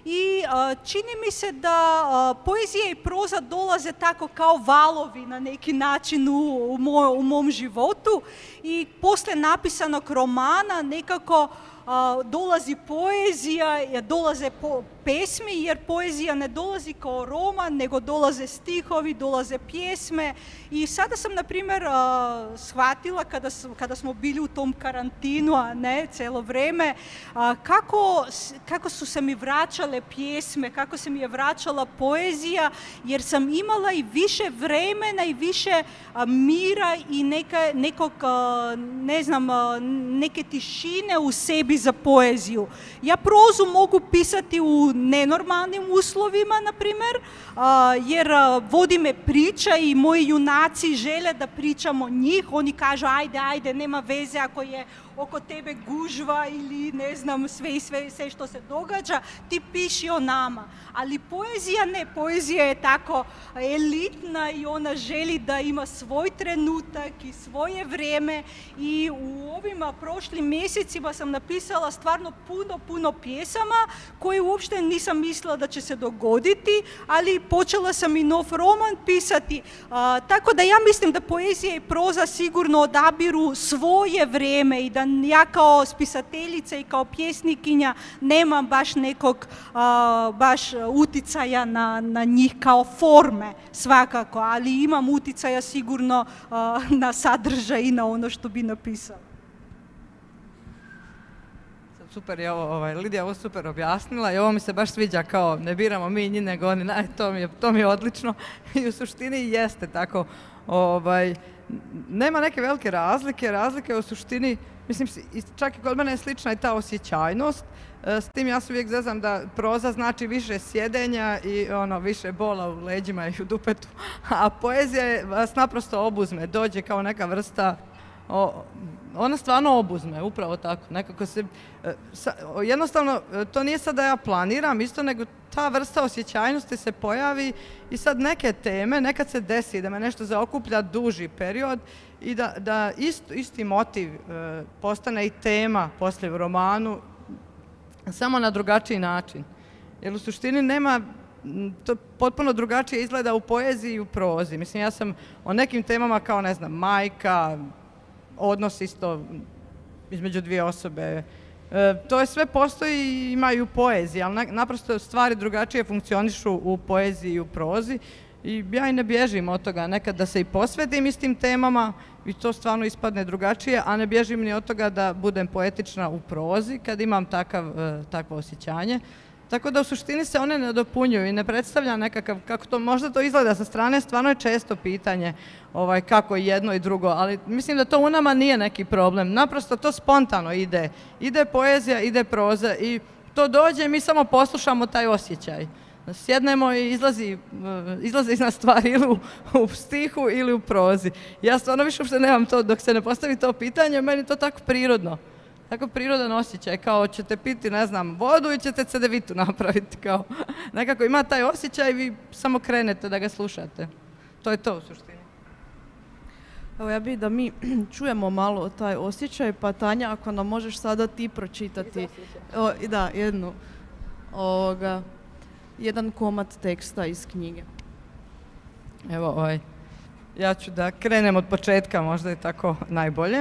I uh, čini mi se da uh, poezija i proza dolaze tako kao valovi na neki način u, u, moj, u mom životu i poslije napisanog romana nekako uh, dolazi poezija, dolaze po, pesmi, jer poezija ne dolazi kao roman, nego dolaze stihovi, dolaze pjesme. I sada sam, na primjer, uh, shvatila kada, kada smo bili u tom karantinu, a ne cijelo vrijeme, uh, kako, kako su se mi vraćale pjesme, kako se mi je vraćala poezija, jer sam imala i više vremena i više uh, mira i neka, nekog, uh, ne znam, uh, neke tišine u sebi za poeziju. Ja prozu mogu pisati u nenormalnim uslovima, na primjer, uh, jer uh, vodi me priča i moji junaci žele da pričamo njih. Oni kažu ajde, ajde, nema veze ako je oko tebe gužva ili ne znam sve i sve, sve što se događa, ti piši o nama. Ali poezija ne, poezija je tako elitna i ona želi da ima svoj trenutak i svoje vrijeme i u ovim prošlim mjesecima sam napisala stvarno puno, puno pjesama koje uopšte nisam mislila da će se dogoditi, ali počela sam i nov roman pisati. A, tako da ja mislim da poezija i proza sigurno odabiru svoje vrijeme i da ja kao spisateljica i kao pjesnikinja nemam baš nekog a, baš uticaja na, na njih kao forme svakako, ali imam uticaja sigurno a, na sadržaj i na ono što bi napisala. Super je ovo, ovaj, Lidija ovo super objasnila i ovo mi se baš sviđa kao ne biramo mi njih nego oni, naj, to, mi je, to mi je odlično i u suštini jeste tako, ovaj, nema neke velike razlike, razlike u suštini, mislim, čak i kod mene je slična i ta osjećajnost, s tim ja se uvijek zezam da proza znači više sjedenja i ono, više bola u leđima i u dupetu, a poezija vas naprosto obuzme, dođe kao neka vrsta o, ona stvarno obuzme, upravo tako. Nekako se, sa, jednostavno, to nije sad da ja planiram isto, nego ta vrsta osjećajnosti se pojavi i sad neke teme, nekad se desi da me nešto zaokuplja duži period i da, da ist, isti motiv e, postane i tema poslije u romanu, samo na drugačiji način. Jer u suštini nema, to potpuno drugačije izgleda u poeziji i u prozi. Mislim, ja sam o nekim temama kao, ne znam, majka, odnos isto između dvije osobe. E, to je sve postoji i ima i u poeziji, ali na, naprosto stvari drugačije funkcionišu u poeziji i u prozi. I ja i ne bježim od toga nekad da se i posvetim istim temama i to stvarno ispadne drugačije, a ne bježim ni od toga da budem poetična u prozi kad imam takav, e, takvo osjećanje. Tako da u suštini se one ne dopunjuju i ne predstavlja nekakav, kako to možda to izgleda sa strane, stvarno je često pitanje ovaj, kako jedno i drugo, ali mislim da to u nama nije neki problem. Naprosto to spontano ide. Ide poezija, ide proza i to dođe i mi samo poslušamo taj osjećaj. Sjednemo i izlazi, izlazi iz nas stvari ili u, u stihu ili u prozi. Ja stvarno više uopšte nemam to, dok se ne postavi to pitanje, meni je to tako prirodno. Tako prirodan osjećaj, kao ćete piti, ne znam, vodu i ćete cedevitu napraviti, kao nekako ima taj osjećaj i vi samo krenete da ga slušate. To je to u suštini. Evo ja bih da mi čujemo malo taj osjećaj, pa Tanja, ako nam možeš sada ti pročitati, o, da, jednu, ovoga, jedan komad teksta iz knjige. Evo, ovaj, ja ću da krenem od početka, možda je tako najbolje.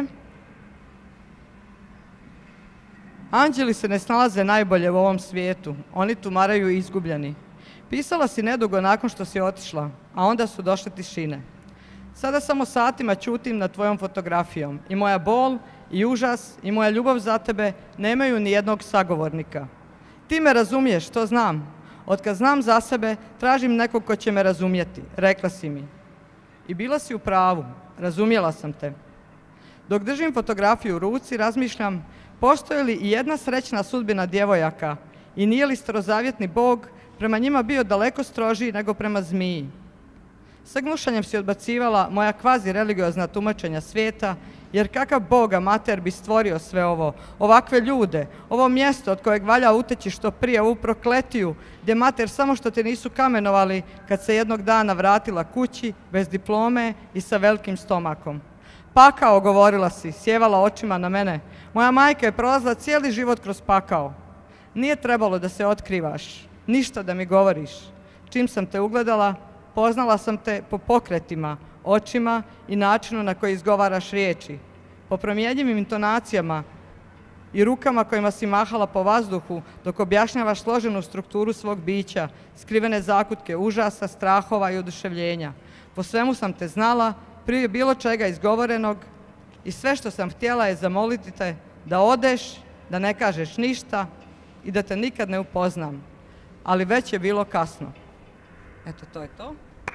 Anđeli se ne snalaze najbolje u ovom svijetu, oni tumaraju izgubljeni. Pisala si nedugo nakon što si otišla, a onda su došle tišine. Sada samo satima ćutim nad tvojom fotografijom i moja bol i užas i moja ljubav za tebe nemaju ni jednog sagovornika. Ti me razumiješ, to znam. Otkad znam za sebe, tražim nekog ko će me razumjeti, rekla si mi. I bila si u pravu, razumjela sam te. Dok držim fotografiju u ruci, razmišljam, postoji li i jedna srećna sudbina djevojaka i nije li starozavjetni Bog prema njima bio daleko strožiji nego prema zmiji? Sa gnušanjem si odbacivala moja kvazi religiozna tumačenja svijeta, jer kakav Bog amater bi stvorio sve ovo, ovakve ljude, ovo mjesto od kojeg valja uteći što prije, ovu prokletiju, gdje mater samo što te nisu kamenovali kad se jednog dana vratila kući, bez diplome i sa velikim stomakom. Pakao, govorila si, sjevala očima na mene. Moja majka je prolazila cijeli život kroz pakao. Nije trebalo da se otkrivaš, ništa da mi govoriš. Čim sam te ugledala, poznala sam te po pokretima, očima i načinu na koji izgovaraš riječi. Po promjenjivim intonacijama i rukama kojima si mahala po vazduhu dok objašnjavaš složenu strukturu svog bića, skrivene zakutke užasa, strahova i oduševljenja. Po svemu sam te znala, prije bilo čega izgovorenog i sve što sam htjela je zamoliti te da odeš, da ne kažeš ništa i da te nikad ne upoznam. Ali već je bilo kasno. Eto, to je to.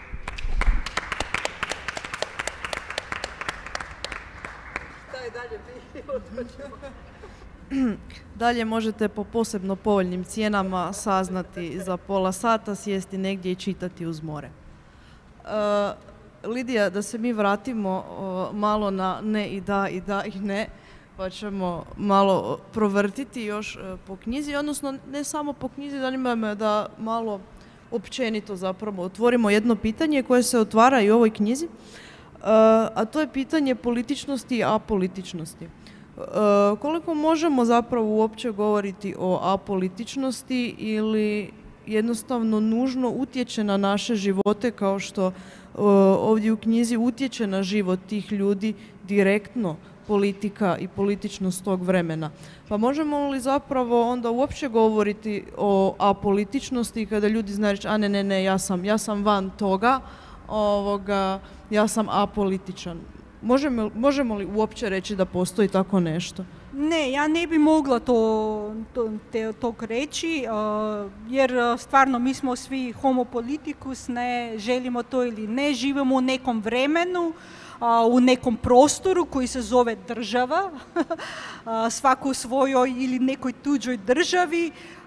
Šta je dalje bilo? To ćemo... Dalje možete po posebno povoljnim cijenama saznati za pola sata, sjesti negdje i čitati uz more. Uh, Lidija, da se mi vratimo uh, malo na ne i da i da i ne, pa ćemo malo provrtiti još uh, po knjizi, odnosno ne samo po knjizi, zanima me da malo općenito zapravo otvorimo jedno pitanje koje se otvara i u ovoj knjizi, uh, a to je pitanje političnosti i apolitičnosti. Uh, koliko možemo zapravo uopće govoriti o apolitičnosti ili jednostavno nužno utječe na naše živote kao što uh, ovdje u knjizi utječe na život tih ljudi direktno politika i političnost tog vremena. Pa možemo li zapravo onda uopće govoriti o apolitičnosti kada ljudi znaju reći, a ne, ne, ne, ja sam, ja sam van toga, ovoga, ja sam apolitičan. Možemo, možemo li uopće reći da postoji tako nešto? Ne, ja ne bi mogla to, to, te, tog reći, uh, jer stvarno mi smo svi homo politicus, ne želimo to ili ne, živimo u nekom vremenu, uh, u nekom prostoru koji se zove država, uh, svako u svojoj ili nekoj tuđoj državi,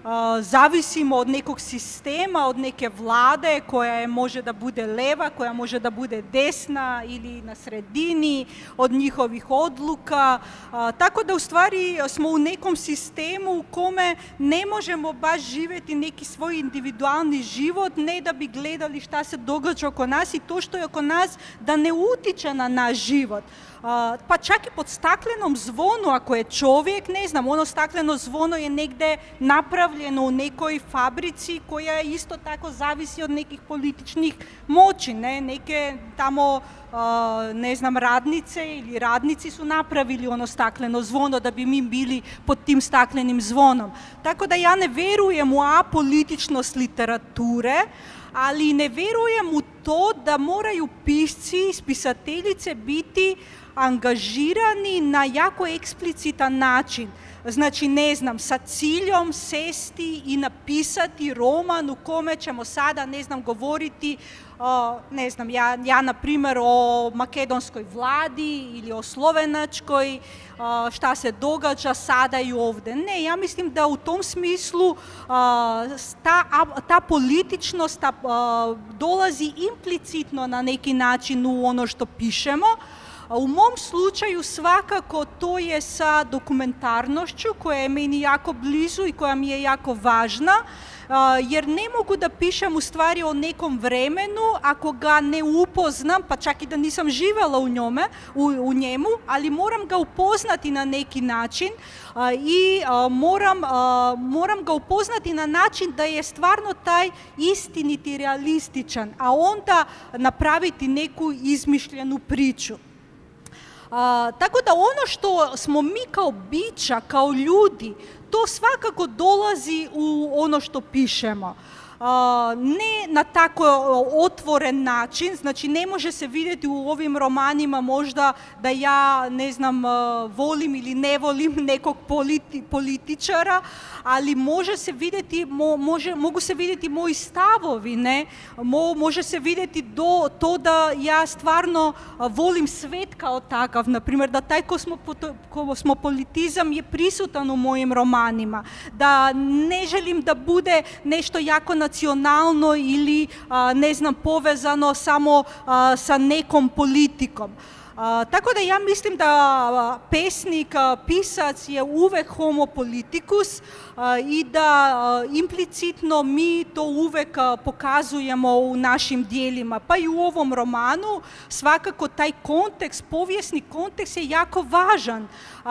zavisimo od nekog sistema, od neke vlade koja je, može da bude leva, koja može da bude desna ili na sredini, od njihovih odluka. A, tako da u stvari smo u nekom sistemu u kome ne možemo baš živjeti neki svoj individualni život, ne da bi gledali šta se događa oko nas i to što je oko nas da ne utiče na naš život. Uh, pa čak i pod staklenom zvonu, ako je čovjek, ne znam, ono stakleno zvono je negdje napravljeno u nekoj fabrici koja isto tako zavisi od nekih političnih moći, ne, neke tamo, uh, ne znam, radnice ili radnici su napravili ono stakleno zvono da bi mi bili pod tim staklenim zvonom. Tako da ja ne vjerujem u apolitičnost literature, ali ne vjerujem u to da moraju pisci i spisateljice biti angažirani na jako eksplicitan način. Znači, ne znam, sa ciljom sesti i napisati roman u kome ćemo sada, ne znam, govoriti, uh, ne znam, ja, ja na primjer o makedonskoj vladi ili o slovenačkoj, uh, šta se događa sada i ovdje. Ne, ja mislim da u tom smislu uh, ta, ta političnost ta, uh, dolazi implicitno na neki način u ono što pišemo. U mom slučaju svakako to je sa dokumentarnošću koja je meni jako blizu i koja mi je jako važna, jer ne mogu da pišem u stvari o nekom vremenu ako ga ne upoznam, pa čak i da nisam živjela u, njome, u, u njemu, ali moram ga upoznati na neki način i moram, moram ga upoznati na način da je stvarno taj istiniti realističan, a onda napraviti neku izmišljenu priču. Uh, tako da ono što smo mi kao bića, kao ljudi, to svakako dolazi u ono što pišemo. Uh, ne na tako otvoren način, znači ne može se vidjeti u ovim romanima možda da ja, ne znam, uh, volim ili ne volim nekog politi, političara, ali može se vidjeti, mo, može, mogu se vidjeti moji stavovi, ne? Mo, može se vidjeti do to da ja stvarno uh, volim svet kao takav, na primjer da taj kosmopolitizam je prisutan u mojim romanima, da ne želim da bude nešto jako nacionalno ili, a, ne znam, povezano samo a, sa nekom politikom. A, tako da ja mislim da a, pesnik, a, pisac je uvek homo politicus a, i da a, implicitno mi to uvek a, pokazujemo u našim dijelima. Pa i u ovom romanu svakako taj kontekst, povijesni kontekst je jako važan.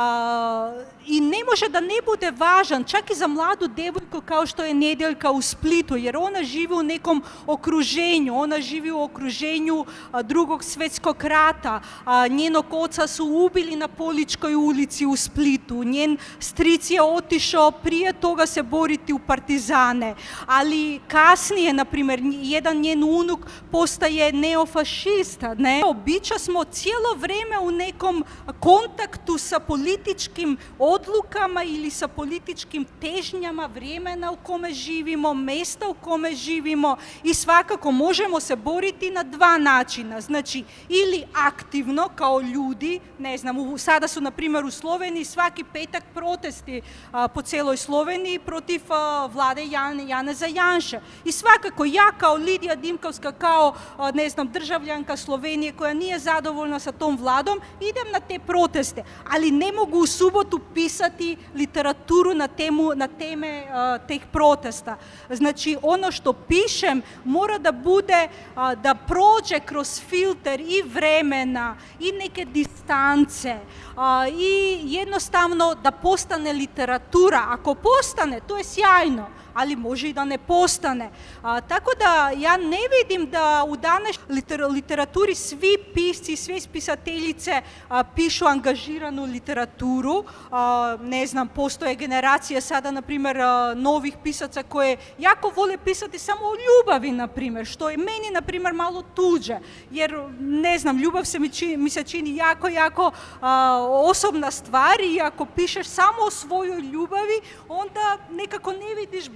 A, I ne može da ne bude važan čak i za mladu devojku kao što je Nedjeljka u Splitu, jer ona živi u nekom okruženju, ona živi u okruženju a, drugog svjetskog rata, a, njenog oca su ubili na Poličkoj ulici u Splitu, njen stric je otišao prije toga se boriti u partizane, ali kasnije, na primjer, jedan njen unuk postaje neofašista, ne? Bića smo cijelo vrijeme u nekom kontaktu sa političkim odlukama ili sa političkim težnjama vremena u kome živimo, mjesta u kome živimo i svakako možemo se boriti na dva načina. Znači, ili aktivno kao ljudi, ne znam, sada su na primjer u Sloveniji svaki petak protesti a, po cijeloj Sloveniji protiv a, vlade Jan, Janeza Janše. I svakako ja kao Lidija Dimkovska, kao a, ne znam, državljanka Slovenije koja nije zadovoljna sa tom vladom, idem na te proteste, ali ne mogu u subotu pisati literaturu na, temu, na teme uh, teh protesta. Znači, ono što pišem mora da bude, uh, da prođe kroz filter i vremena i neke distance uh, i jednostavno da postane literatura. Ako postane, to je sjajno, ali može i da ne postane. A, tako da ja ne vidim da u današnjoj liter, literaturi svi pisci, sve spisateljice a, pišu angažiranu literaturu. A, ne znam, postoje generacije sada, na primjer, a, novih pisaca koje jako vole pisati samo o ljubavi, na primjer, što je meni, na primjer, malo tuđe. Jer, ne znam, ljubav se mi, čini, mi se čini jako, jako a, osobna stvar i ako pišeš samo o svojoj ljubavi, onda nekako ne vidiš baš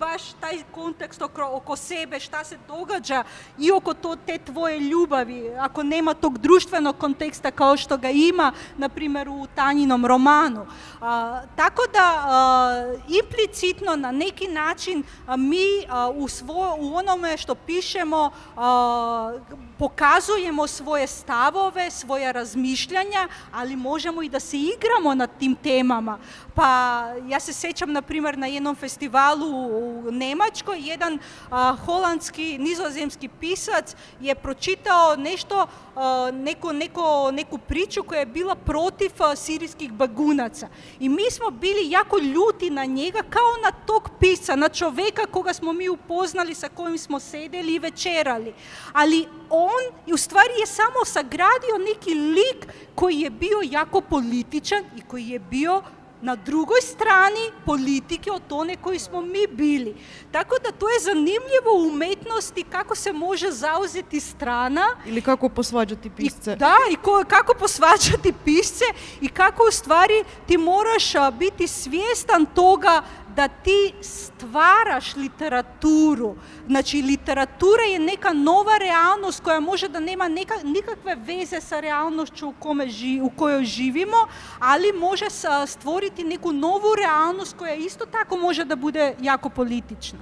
baš taj kontekst oko, oko sebe, šta se događa i oko to, te tvoje ljubavi, ako nema tog društvenog konteksta kao što ga ima, na primjer, u Tanjinom romanu. A, tako da a, implicitno na neki način a, mi a, u, svo, u onome što pišemo a, pokazujemo svoje stavove, svoje razmišljanja, ali možemo i da se igramo nad tim temama. Pa ja se sjećam, na primjer, na jednom festivalu u Njemačkoj, jedan a, holandski, nizozemski pisac je pročitao nešto, a, neko, neko, neku priču koja je bila protiv a, sirijskih begunaca. I mi smo bili jako ljuti na njega, kao na tog pisca, na čovjeka koga smo mi upoznali, sa kojim smo sedeli i večerali. Ali on u stvari je samo sagradio neki lik koji je bio jako političan i koji je bio na drugoj strani politike od one koji smo mi bili. Tako da to je zanimljivo u umetnosti kako se može zauzeti strana. Ili kako posvađati pisce. I, da, i ko, kako posvađati pisce i kako u stvari ti moraš a, biti svjestan toga da ti stvaraš literaturu. Znači, literatura je neka nova realnost koja može da nema neka, nikakve veze sa realnošću u, kome ži, u kojoj živimo, ali može stvoriti neku novu realnost koja isto tako može da bude jako politična.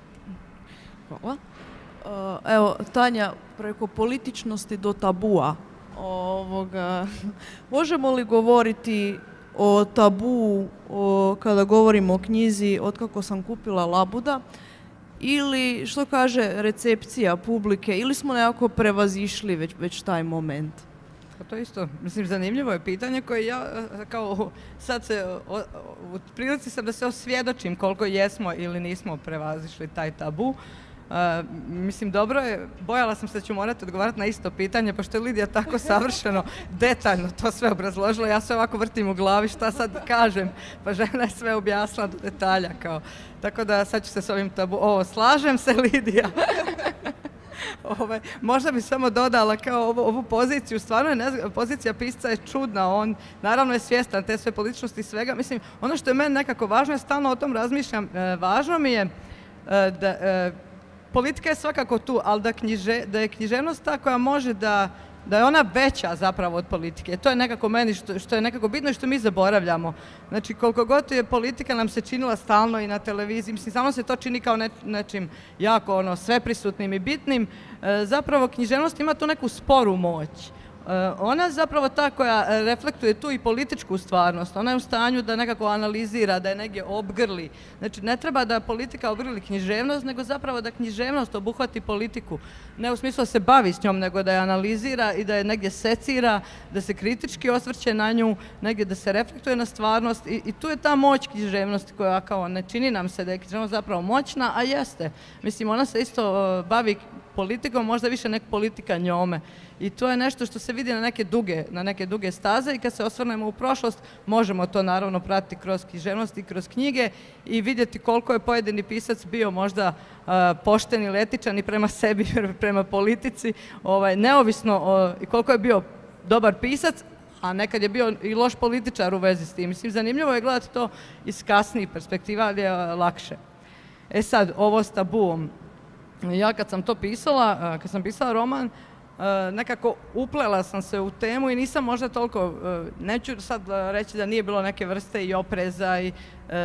Hvala. Uh, evo, Tanja, preko političnosti do tabua, ovoga, možemo li govoriti o tabu o, kada govorimo o knjizi Otkako sam kupila labuda, ili što kaže recepcija publike, ili smo nekako prevazišli već, već taj moment? Pa to isto, mislim, zanimljivo je pitanje koje ja, kao sad se, o, u prilici sam da se osvjedočim koliko jesmo ili nismo prevazišli taj tabu. Uh, mislim, dobro je, bojala sam se da ću morati odgovarati na isto pitanje, pošto je Lidija tako savršeno, detaljno to sve obrazložila, ja se ovako vrtim u glavi šta sad kažem, pa žena je sve objasnila do detalja, kao. Tako da sad ću se s ovim tabu, ovo, slažem se, Lidija. Ove, možda bi samo dodala kao ovu, ovu poziciju, stvarno je, ne, pozicija pisca je čudna, on naravno je svjestan te sve političnosti i svega, mislim, ono što je meni nekako važno, je stalno o tom razmišljam, e, važno mi je e, da, e, politika je svakako tu, ali da, knjiže, da je književnost ta koja može da, da je ona veća zapravo od politike. To je nekako meni što, što je nekako bitno i što mi zaboravljamo. Znači, koliko god je politika nam se činila stalno i na televiziji, mislim, samo se to čini kao ne, nečim jako ono, sveprisutnim i bitnim, e, zapravo književnost ima tu neku sporu moć. Ona je zapravo ta koja reflektuje tu i političku stvarnost. Ona je u stanju da nekako analizira, da je negdje obgrli. Znači, ne treba da politika obgrli književnost, nego zapravo da književnost obuhvati politiku. Ne u smislu da se bavi s njom, nego da je analizira i da je negdje secira, da se kritički osvrće na nju, negdje da se reflektuje na stvarnost. I, i tu je ta moć književnosti koja kao ne čini nam se da je književnost zapravo moćna, a jeste. Mislim, ona se isto uh, bavi politikom, možda više nek politika njome. I to je nešto što se vidi na neke duge, na neke duge staze i kad se osvrnemo u prošlost, možemo to naravno pratiti kroz književnost i kroz knjige i vidjeti koliko je pojedini pisac bio možda uh, pošten ili etičan i prema sebi, prema politici, ovaj, neovisno o, i koliko je bio dobar pisac, a nekad je bio i loš političar u vezi s tim. Mislim, zanimljivo je gledati to iz kasnijih perspektiva, ali je lakše. E sad, ovo s tabuom. Ja kad sam to pisala, kad sam pisala roman, nekako uplela sam se u temu i nisam možda toliko, neću sad reći da nije bilo neke vrste i opreza i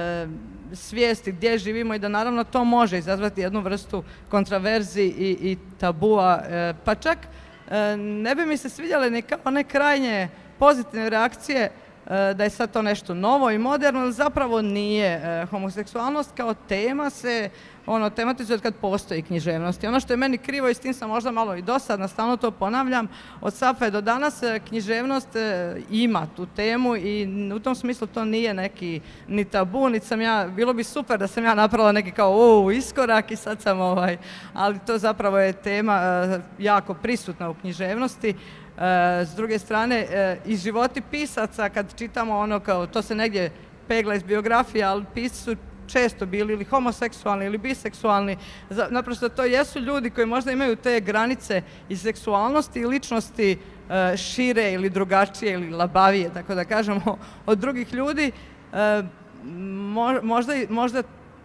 svijesti gdje živimo i da naravno to može izazvati jednu vrstu kontraverzi i, i tabua, pa čak ne bi mi se svidjele ni kao one krajnje pozitivne reakcije da je sad to nešto novo i moderno, ali zapravo nije. Homoseksualnost kao tema se ono, tematizuje od kad postoji književnost. I ono što je meni krivo i s tim sam možda malo i dosadna, stalno to ponavljam, od Safe do danas književnost ima tu temu i u tom smislu to nije neki ni tabu, niti sam ja, bilo bi super da sam ja napravila neki kao o, iskorak i sad sam ovaj, ali to zapravo je tema jako prisutna u književnosti. S druge strane, i životi pisaca, kad čitamo ono kao, to se negdje pegla iz biografije, ali pisci su često bili ili homoseksualni ili biseksualni, naprosto to jesu ljudi koji možda imaju te granice i seksualnosti i ličnosti šire ili drugačije ili labavije, tako da kažemo, od drugih ljudi. Možda, možda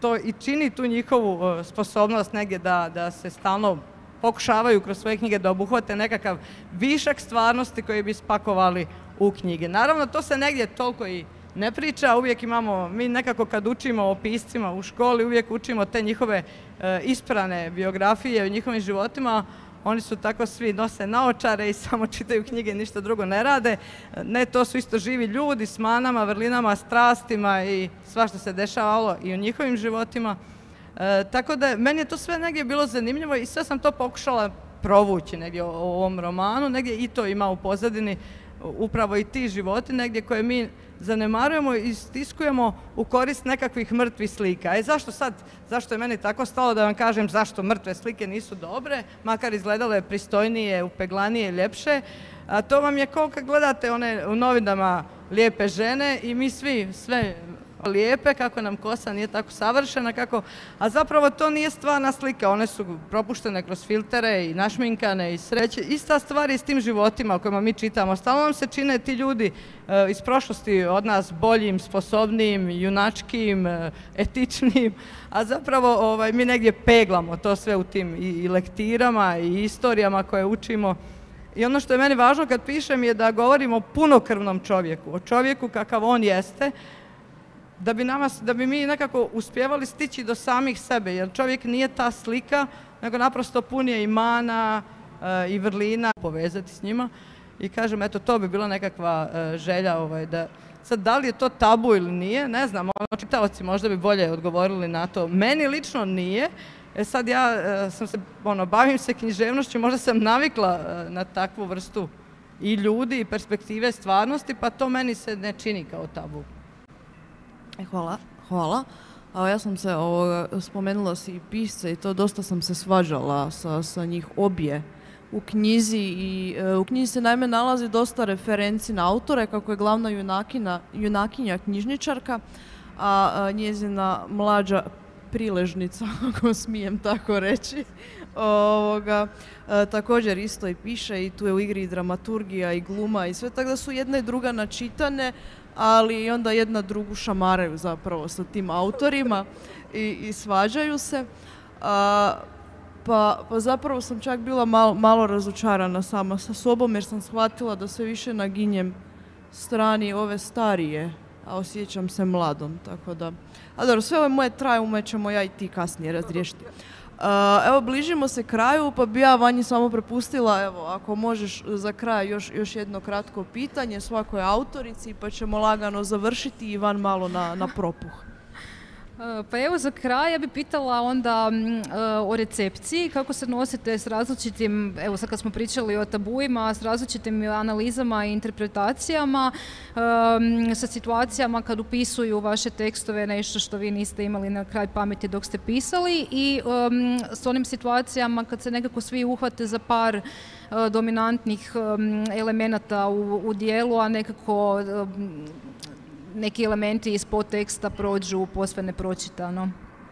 to i čini tu njihovu sposobnost negdje da, da se stalno pokušavaju kroz svoje knjige da obuhvate nekakav višak stvarnosti koji bi spakovali u knjige. Naravno, to se negdje toliko i ne priča, uvijek imamo, mi nekako kad učimo o piscima u školi, uvijek učimo te njihove e, isprane biografije o njihovim životima. Oni su tako svi nose naočare i samo čitaju knjige, ništa drugo ne rade. Ne, to su isto živi ljudi s manama, vrlinama, strastima i svašta se dešavalo i u njihovim životima. E, tako da meni je to sve negdje bilo zanimljivo i sve sam to pokušala provući negdje u ovom romanu, negdje i to ima u pozadini upravo i ti životi negdje koje mi zanemarujemo i stiskujemo u korist nekakvih mrtvih slika. E zašto sad, zašto je meni tako stalo da vam kažem zašto mrtve slike nisu dobre, makar izgledale pristojnije, upeglanije, ljepše, a to vam je kao kad gledate one u novinama lijepe žene i mi svi, sve lijepe, kako nam kosa nije tako savršena, kako, a zapravo to nije stvarna slika, one su propuštene kroz filtere i našminkane i sreće. Ista stvar je s tim životima o kojima mi čitamo. Stalno nam se čine ti ljudi e, iz prošlosti od nas boljim, sposobnijim, junačkim, e, etičnim, a zapravo ovaj, mi negdje peglamo to sve u tim i, i lektirama i istorijama koje učimo. I ono što je meni važno kad pišem je da govorim o punokrvnom čovjeku, o čovjeku kakav on jeste, da bi, nama, da bi mi nekako uspjevali stići do samih sebe, jer čovjek nije ta slika, nego naprosto pun je i mana e, i vrlina, povezati s njima. I kažem, eto, to bi bila nekakva e, želja, ovaj, da, sad, da li je to tabu ili nije, ne znam, ono, čitaoci možda bi bolje odgovorili na to. Meni lično nije, e sad ja e, sam se, ono, bavim se književnošću, možda sam navikla e, na takvu vrstu i ljudi i perspektive stvarnosti, pa to meni se ne čini kao tabu. E, hvala, hvala. A ja sam se ovoga, spomenula si i pisce i to dosta sam se svađala sa, sa njih obje u knjizi i e, u knjizi se naime nalazi dosta referenci na autore, kako je glavna junakina, junakinja knjižničarka, a, a njezina mlađa priležnica, ako smijem tako reći, ovoga, e, također isto i piše i tu je u igri i dramaturgija i gluma i sve, tako da su jedna i druga načitane, ali onda jedna drugu šamaraju zapravo sa tim autorima i, i svađaju se. A, pa, pa zapravo sam čak bila mal, malo razočarana sama sa sobom jer sam shvatila da sve više naginjem strani ove starije, a osjećam se mladom, tako da... A dobro, sve ove moje traume ćemo ja i ti kasnije razriješiti. Uh, evo, bližimo se kraju, pa bi ja Vanji samo prepustila, evo, ako možeš za kraj još, još jedno kratko pitanje svakoj autorici, pa ćemo lagano završiti i van malo na, na propuh. Pa evo za kraj ja bih pitala onda uh, o recepciji, kako se nosite s različitim, evo sad kad smo pričali o tabuima, s različitim analizama i interpretacijama, um, sa situacijama kad upisuju vaše tekstove nešto što vi niste imali na kraj pameti dok ste pisali i um, s onim situacijama kad se nekako svi uhvate za par uh, dominantnih um, elemenata u, u dijelu, a nekako um, neki elementi iz podteksta prođu posve nepročitano.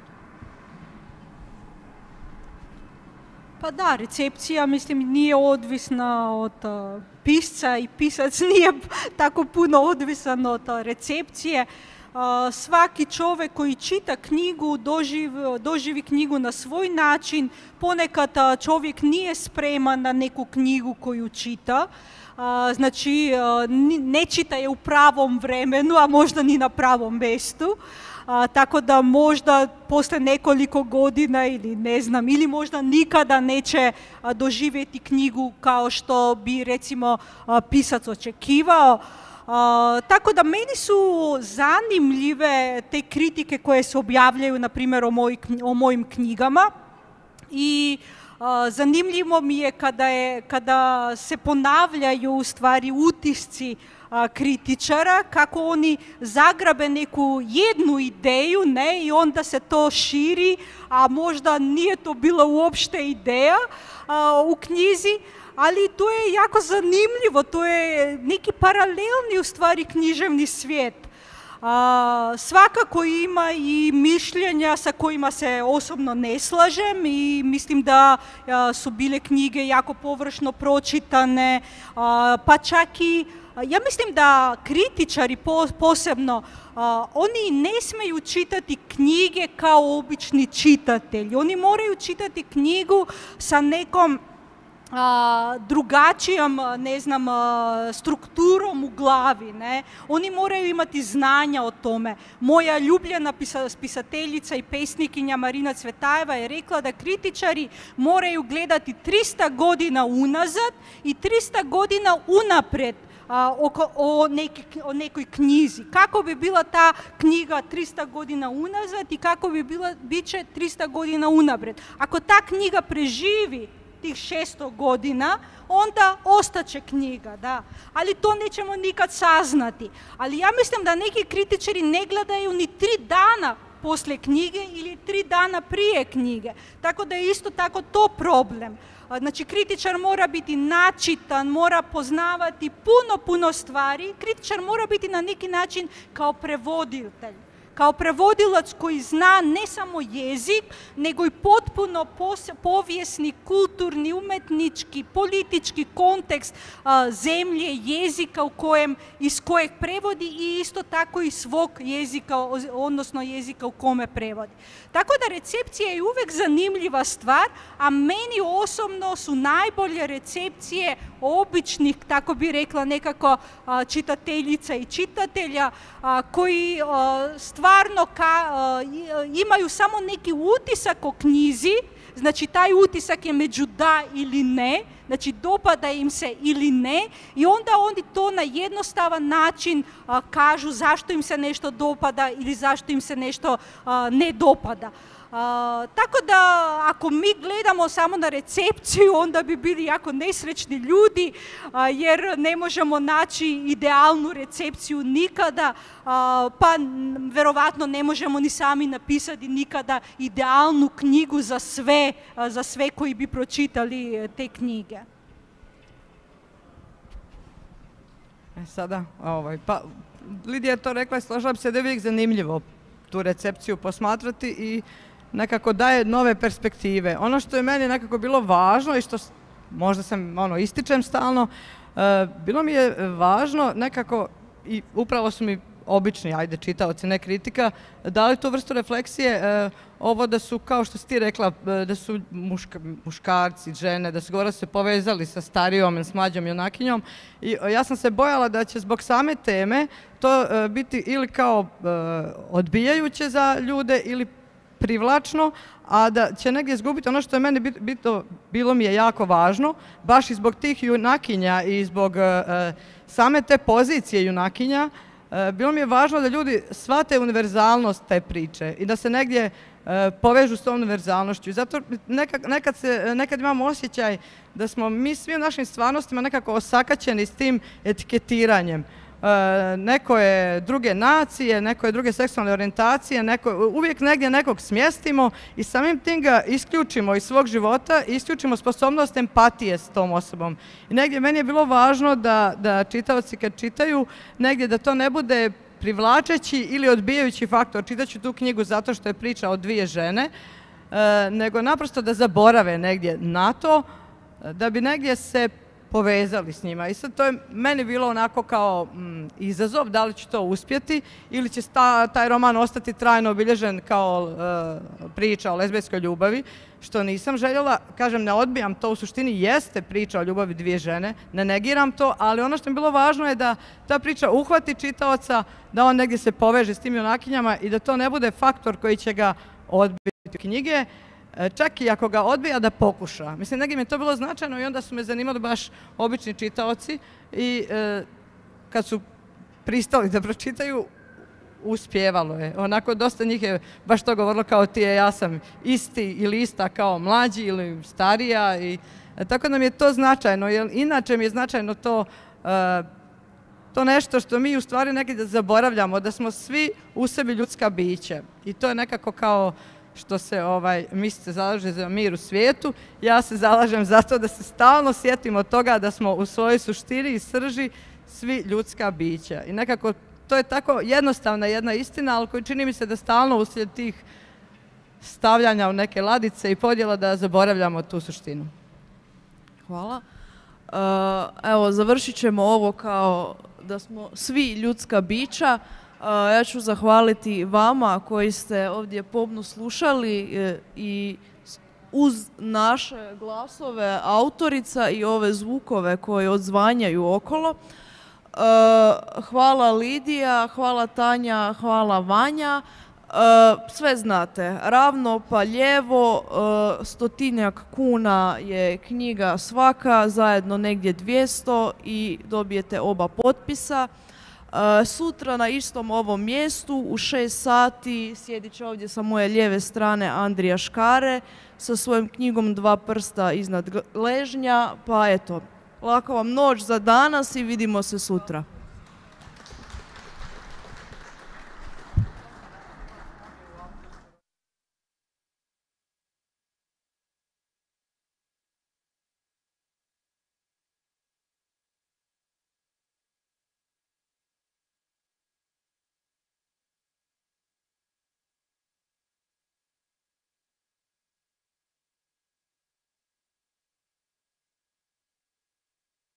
Pa da, recepcija, mislim, nije odvisna od uh, pisca i pisac nije tako puno odvisan od uh, recepcije. Uh, svaki čovjek koji čita knjigu doživi, doživi knjigu na svoj način. Ponekad uh, čovjek nije spreman na neku knjigu koju čita. Uh, znači, uh, ne čita je u pravom vremenu, a možda ni na pravom mjestu. Uh, tako da možda poslije nekoliko godina ili ne znam, ili možda nikada neće uh, doživjeti knjigu kao što bi recimo uh, pisac očekivao. Uh, tako da meni su zanimljive te kritike koje se objavljaju, na primjer, o, moj, o mojim knjigama. I uh, zanimljivo mi je kada, je kada se ponavljaju u stvari utisci uh, kritičara, kako oni zagrabe neku jednu ideju, ne, i onda se to širi, a možda nije to bila uopšte ideja uh, u knjizi. Ali to je jako zanimljivo, to je neki paralelni u stvari književni svijet. A, svakako ima i mišljenja sa kojima se osobno ne slažem i mislim da a, su bile knjige jako površno pročitane, a, pa čak i ja mislim da kritičari po, posebno, a, oni ne smiju čitati knjige kao obični čitatelji. Oni moraju čitati knjigu sa nekom a, drugačijom, ne znam, a, strukturom u glavi, ne? Oni moraju imati znanja o tome. Moja ljubljena pisa, pisateljica i pesnikinja Marina Cvetajeva je rekla da kritičari moraju gledati tristo godina unazad i tristo godina unaprijed a, oko, o, neki, o nekoj knjizi. Kako bi bila ta knjiga tristo godina unazad i kako bi bila, bit će tristo godina unaprijed. Ako ta knjiga preživi tih šesto godina, onda ostaće knjiga, da. Ali to nećemo nikad saznati. Ali ja mislim da neki kritičari ne gledaju ni tri dana poslije knjige ili tri dana prije knjige. Tako da je isto tako to problem. Znači, kritičar mora biti načitan, mora poznavati puno, puno stvari. Kritičar mora biti na neki način kao prevoditelj. Kao prevodilac koji zna ne samo jezik, nego i potpuno povijesni, kulturni, umetnički, politički kontekst a, zemlje, jezika u kojem, iz kojeg prevodi i isto tako i svog jezika, odnosno jezika u kome prevodi. Tako da recepcija je uvijek zanimljiva stvar, a meni osobno su najbolje recepcije običnih, tako bi rekla nekako, a, čitateljica i čitatelja a, koji a, stvarno ka, a, imaju samo neki utisak o knjizi, znači taj utisak je među da ili ne, znači dopada im se ili ne i onda oni to na jednostavan način a, kažu zašto im se nešto dopada ili zašto im se nešto a, ne dopada. Uh, tako da ako mi gledamo samo na recepciju, onda bi bili jako nesrećni ljudi, uh, jer ne možemo naći idealnu recepciju nikada, uh, pa verovatno ne možemo ni sami napisati nikada idealnu knjigu za sve, uh, za sve koji bi pročitali te knjige. E sada, ovaj, pa Lidija je to rekla i složila bi se da je uvijek zanimljivo tu recepciju posmatrati i nekako daje nove perspektive. Ono što je meni nekako bilo važno i što možda sam ono, ističem stalno, uh, bilo mi je važno nekako, i upravo su mi obični, ajde, čitaoci, ne kritika, dali tu vrstu refleksije, uh, ovo da su, kao što si ti rekla, da su muška, muškarci, žene, da su govorili se povezali sa starijom, s mlađom junakinjom i ja sam se bojala da će zbog same teme to uh, biti ili kao uh, odbijajuće za ljude ili privlačno, a da će negdje izgubiti ono što je meni bit, bito, bilo mi je jako važno, baš i zbog tih junakinja i zbog uh, same te pozicije junakinja, uh, bilo mi je važno da ljudi shvate univerzalnost te priče i da se negdje uh, povežu s tom univerzalnošću. I zato nekad, nekad, se, nekad imamo osjećaj da smo mi svi u našim stvarnostima nekako osakaćeni s tim etiketiranjem. Uh, neko je druge nacije, neko je druge seksualne orijentacije, neko, uvijek negdje nekog smjestimo i samim tim ga isključimo iz svog života i isključimo sposobnost empatije s tom osobom. I negdje meni je bilo važno da, da čitaoci kad čitaju, negdje da to ne bude privlačeći ili odbijajući faktor. Čitaću tu knjigu zato što je priča o dvije žene, uh, nego naprosto da zaborave negdje na to, da bi negdje se povezali s njima. I sad to je meni bilo onako kao mm, izazov, da li će to uspjeti ili će sta, taj roman ostati trajno obilježen kao uh, priča o lezbijskoj ljubavi, što nisam željela. Kažem, ne odbijam, to u suštini jeste priča o ljubavi dvije žene, ne negiram to, ali ono što mi je bilo važno je da ta priča uhvati čitaoca, da on negdje se poveže s tim junakinjama i da to ne bude faktor koji će ga odbiti knjige, čak i ako ga odbija da pokuša. Mislim, negdje mi je to bilo značajno i onda su me zanimali baš obični čitaoci i e, kad su pristali da pročitaju, uspjevalo je. Onako, dosta njih je baš to govorilo kao ti je, ja sam isti ili ista kao mlađi ili starija i e, tako da mi je to značajno, jer inače mi je značajno to e, to nešto što mi u stvari negdje zaboravljamo, da smo svi u sebi ljudska bića i to je nekako kao što se ovaj, mislice zalaže za mir u svijetu, ja se zalažem za to da se stalno sjetimo toga da smo u svojoj suštini i srži svi ljudska bića. I nekako to je tako jednostavna jedna istina, ali koju čini mi se da stalno uslijed tih stavljanja u neke ladice i podjela da zaboravljamo tu suštinu. Hvala. Uh, evo, završit ćemo ovo kao da smo svi ljudska bića. Uh, ja ću zahvaliti vama koji ste ovdje pomno slušali e, i uz naše glasove autorica i ove zvukove koje odzvanjaju okolo. Uh, hvala Lidija, hvala Tanja, hvala Vanja. Uh, sve znate, ravno pa lijevo, uh, stotinjak kuna je knjiga svaka, zajedno negdje dvjesto i dobijete oba potpisa. Uh, sutra na istom ovom mjestu u šest sati sjedit će ovdje sa moje lijeve strane Andrija Škare sa svojom knjigom Dva prsta iznad ležnja, pa eto, lako vam noć za danas i vidimo se sutra.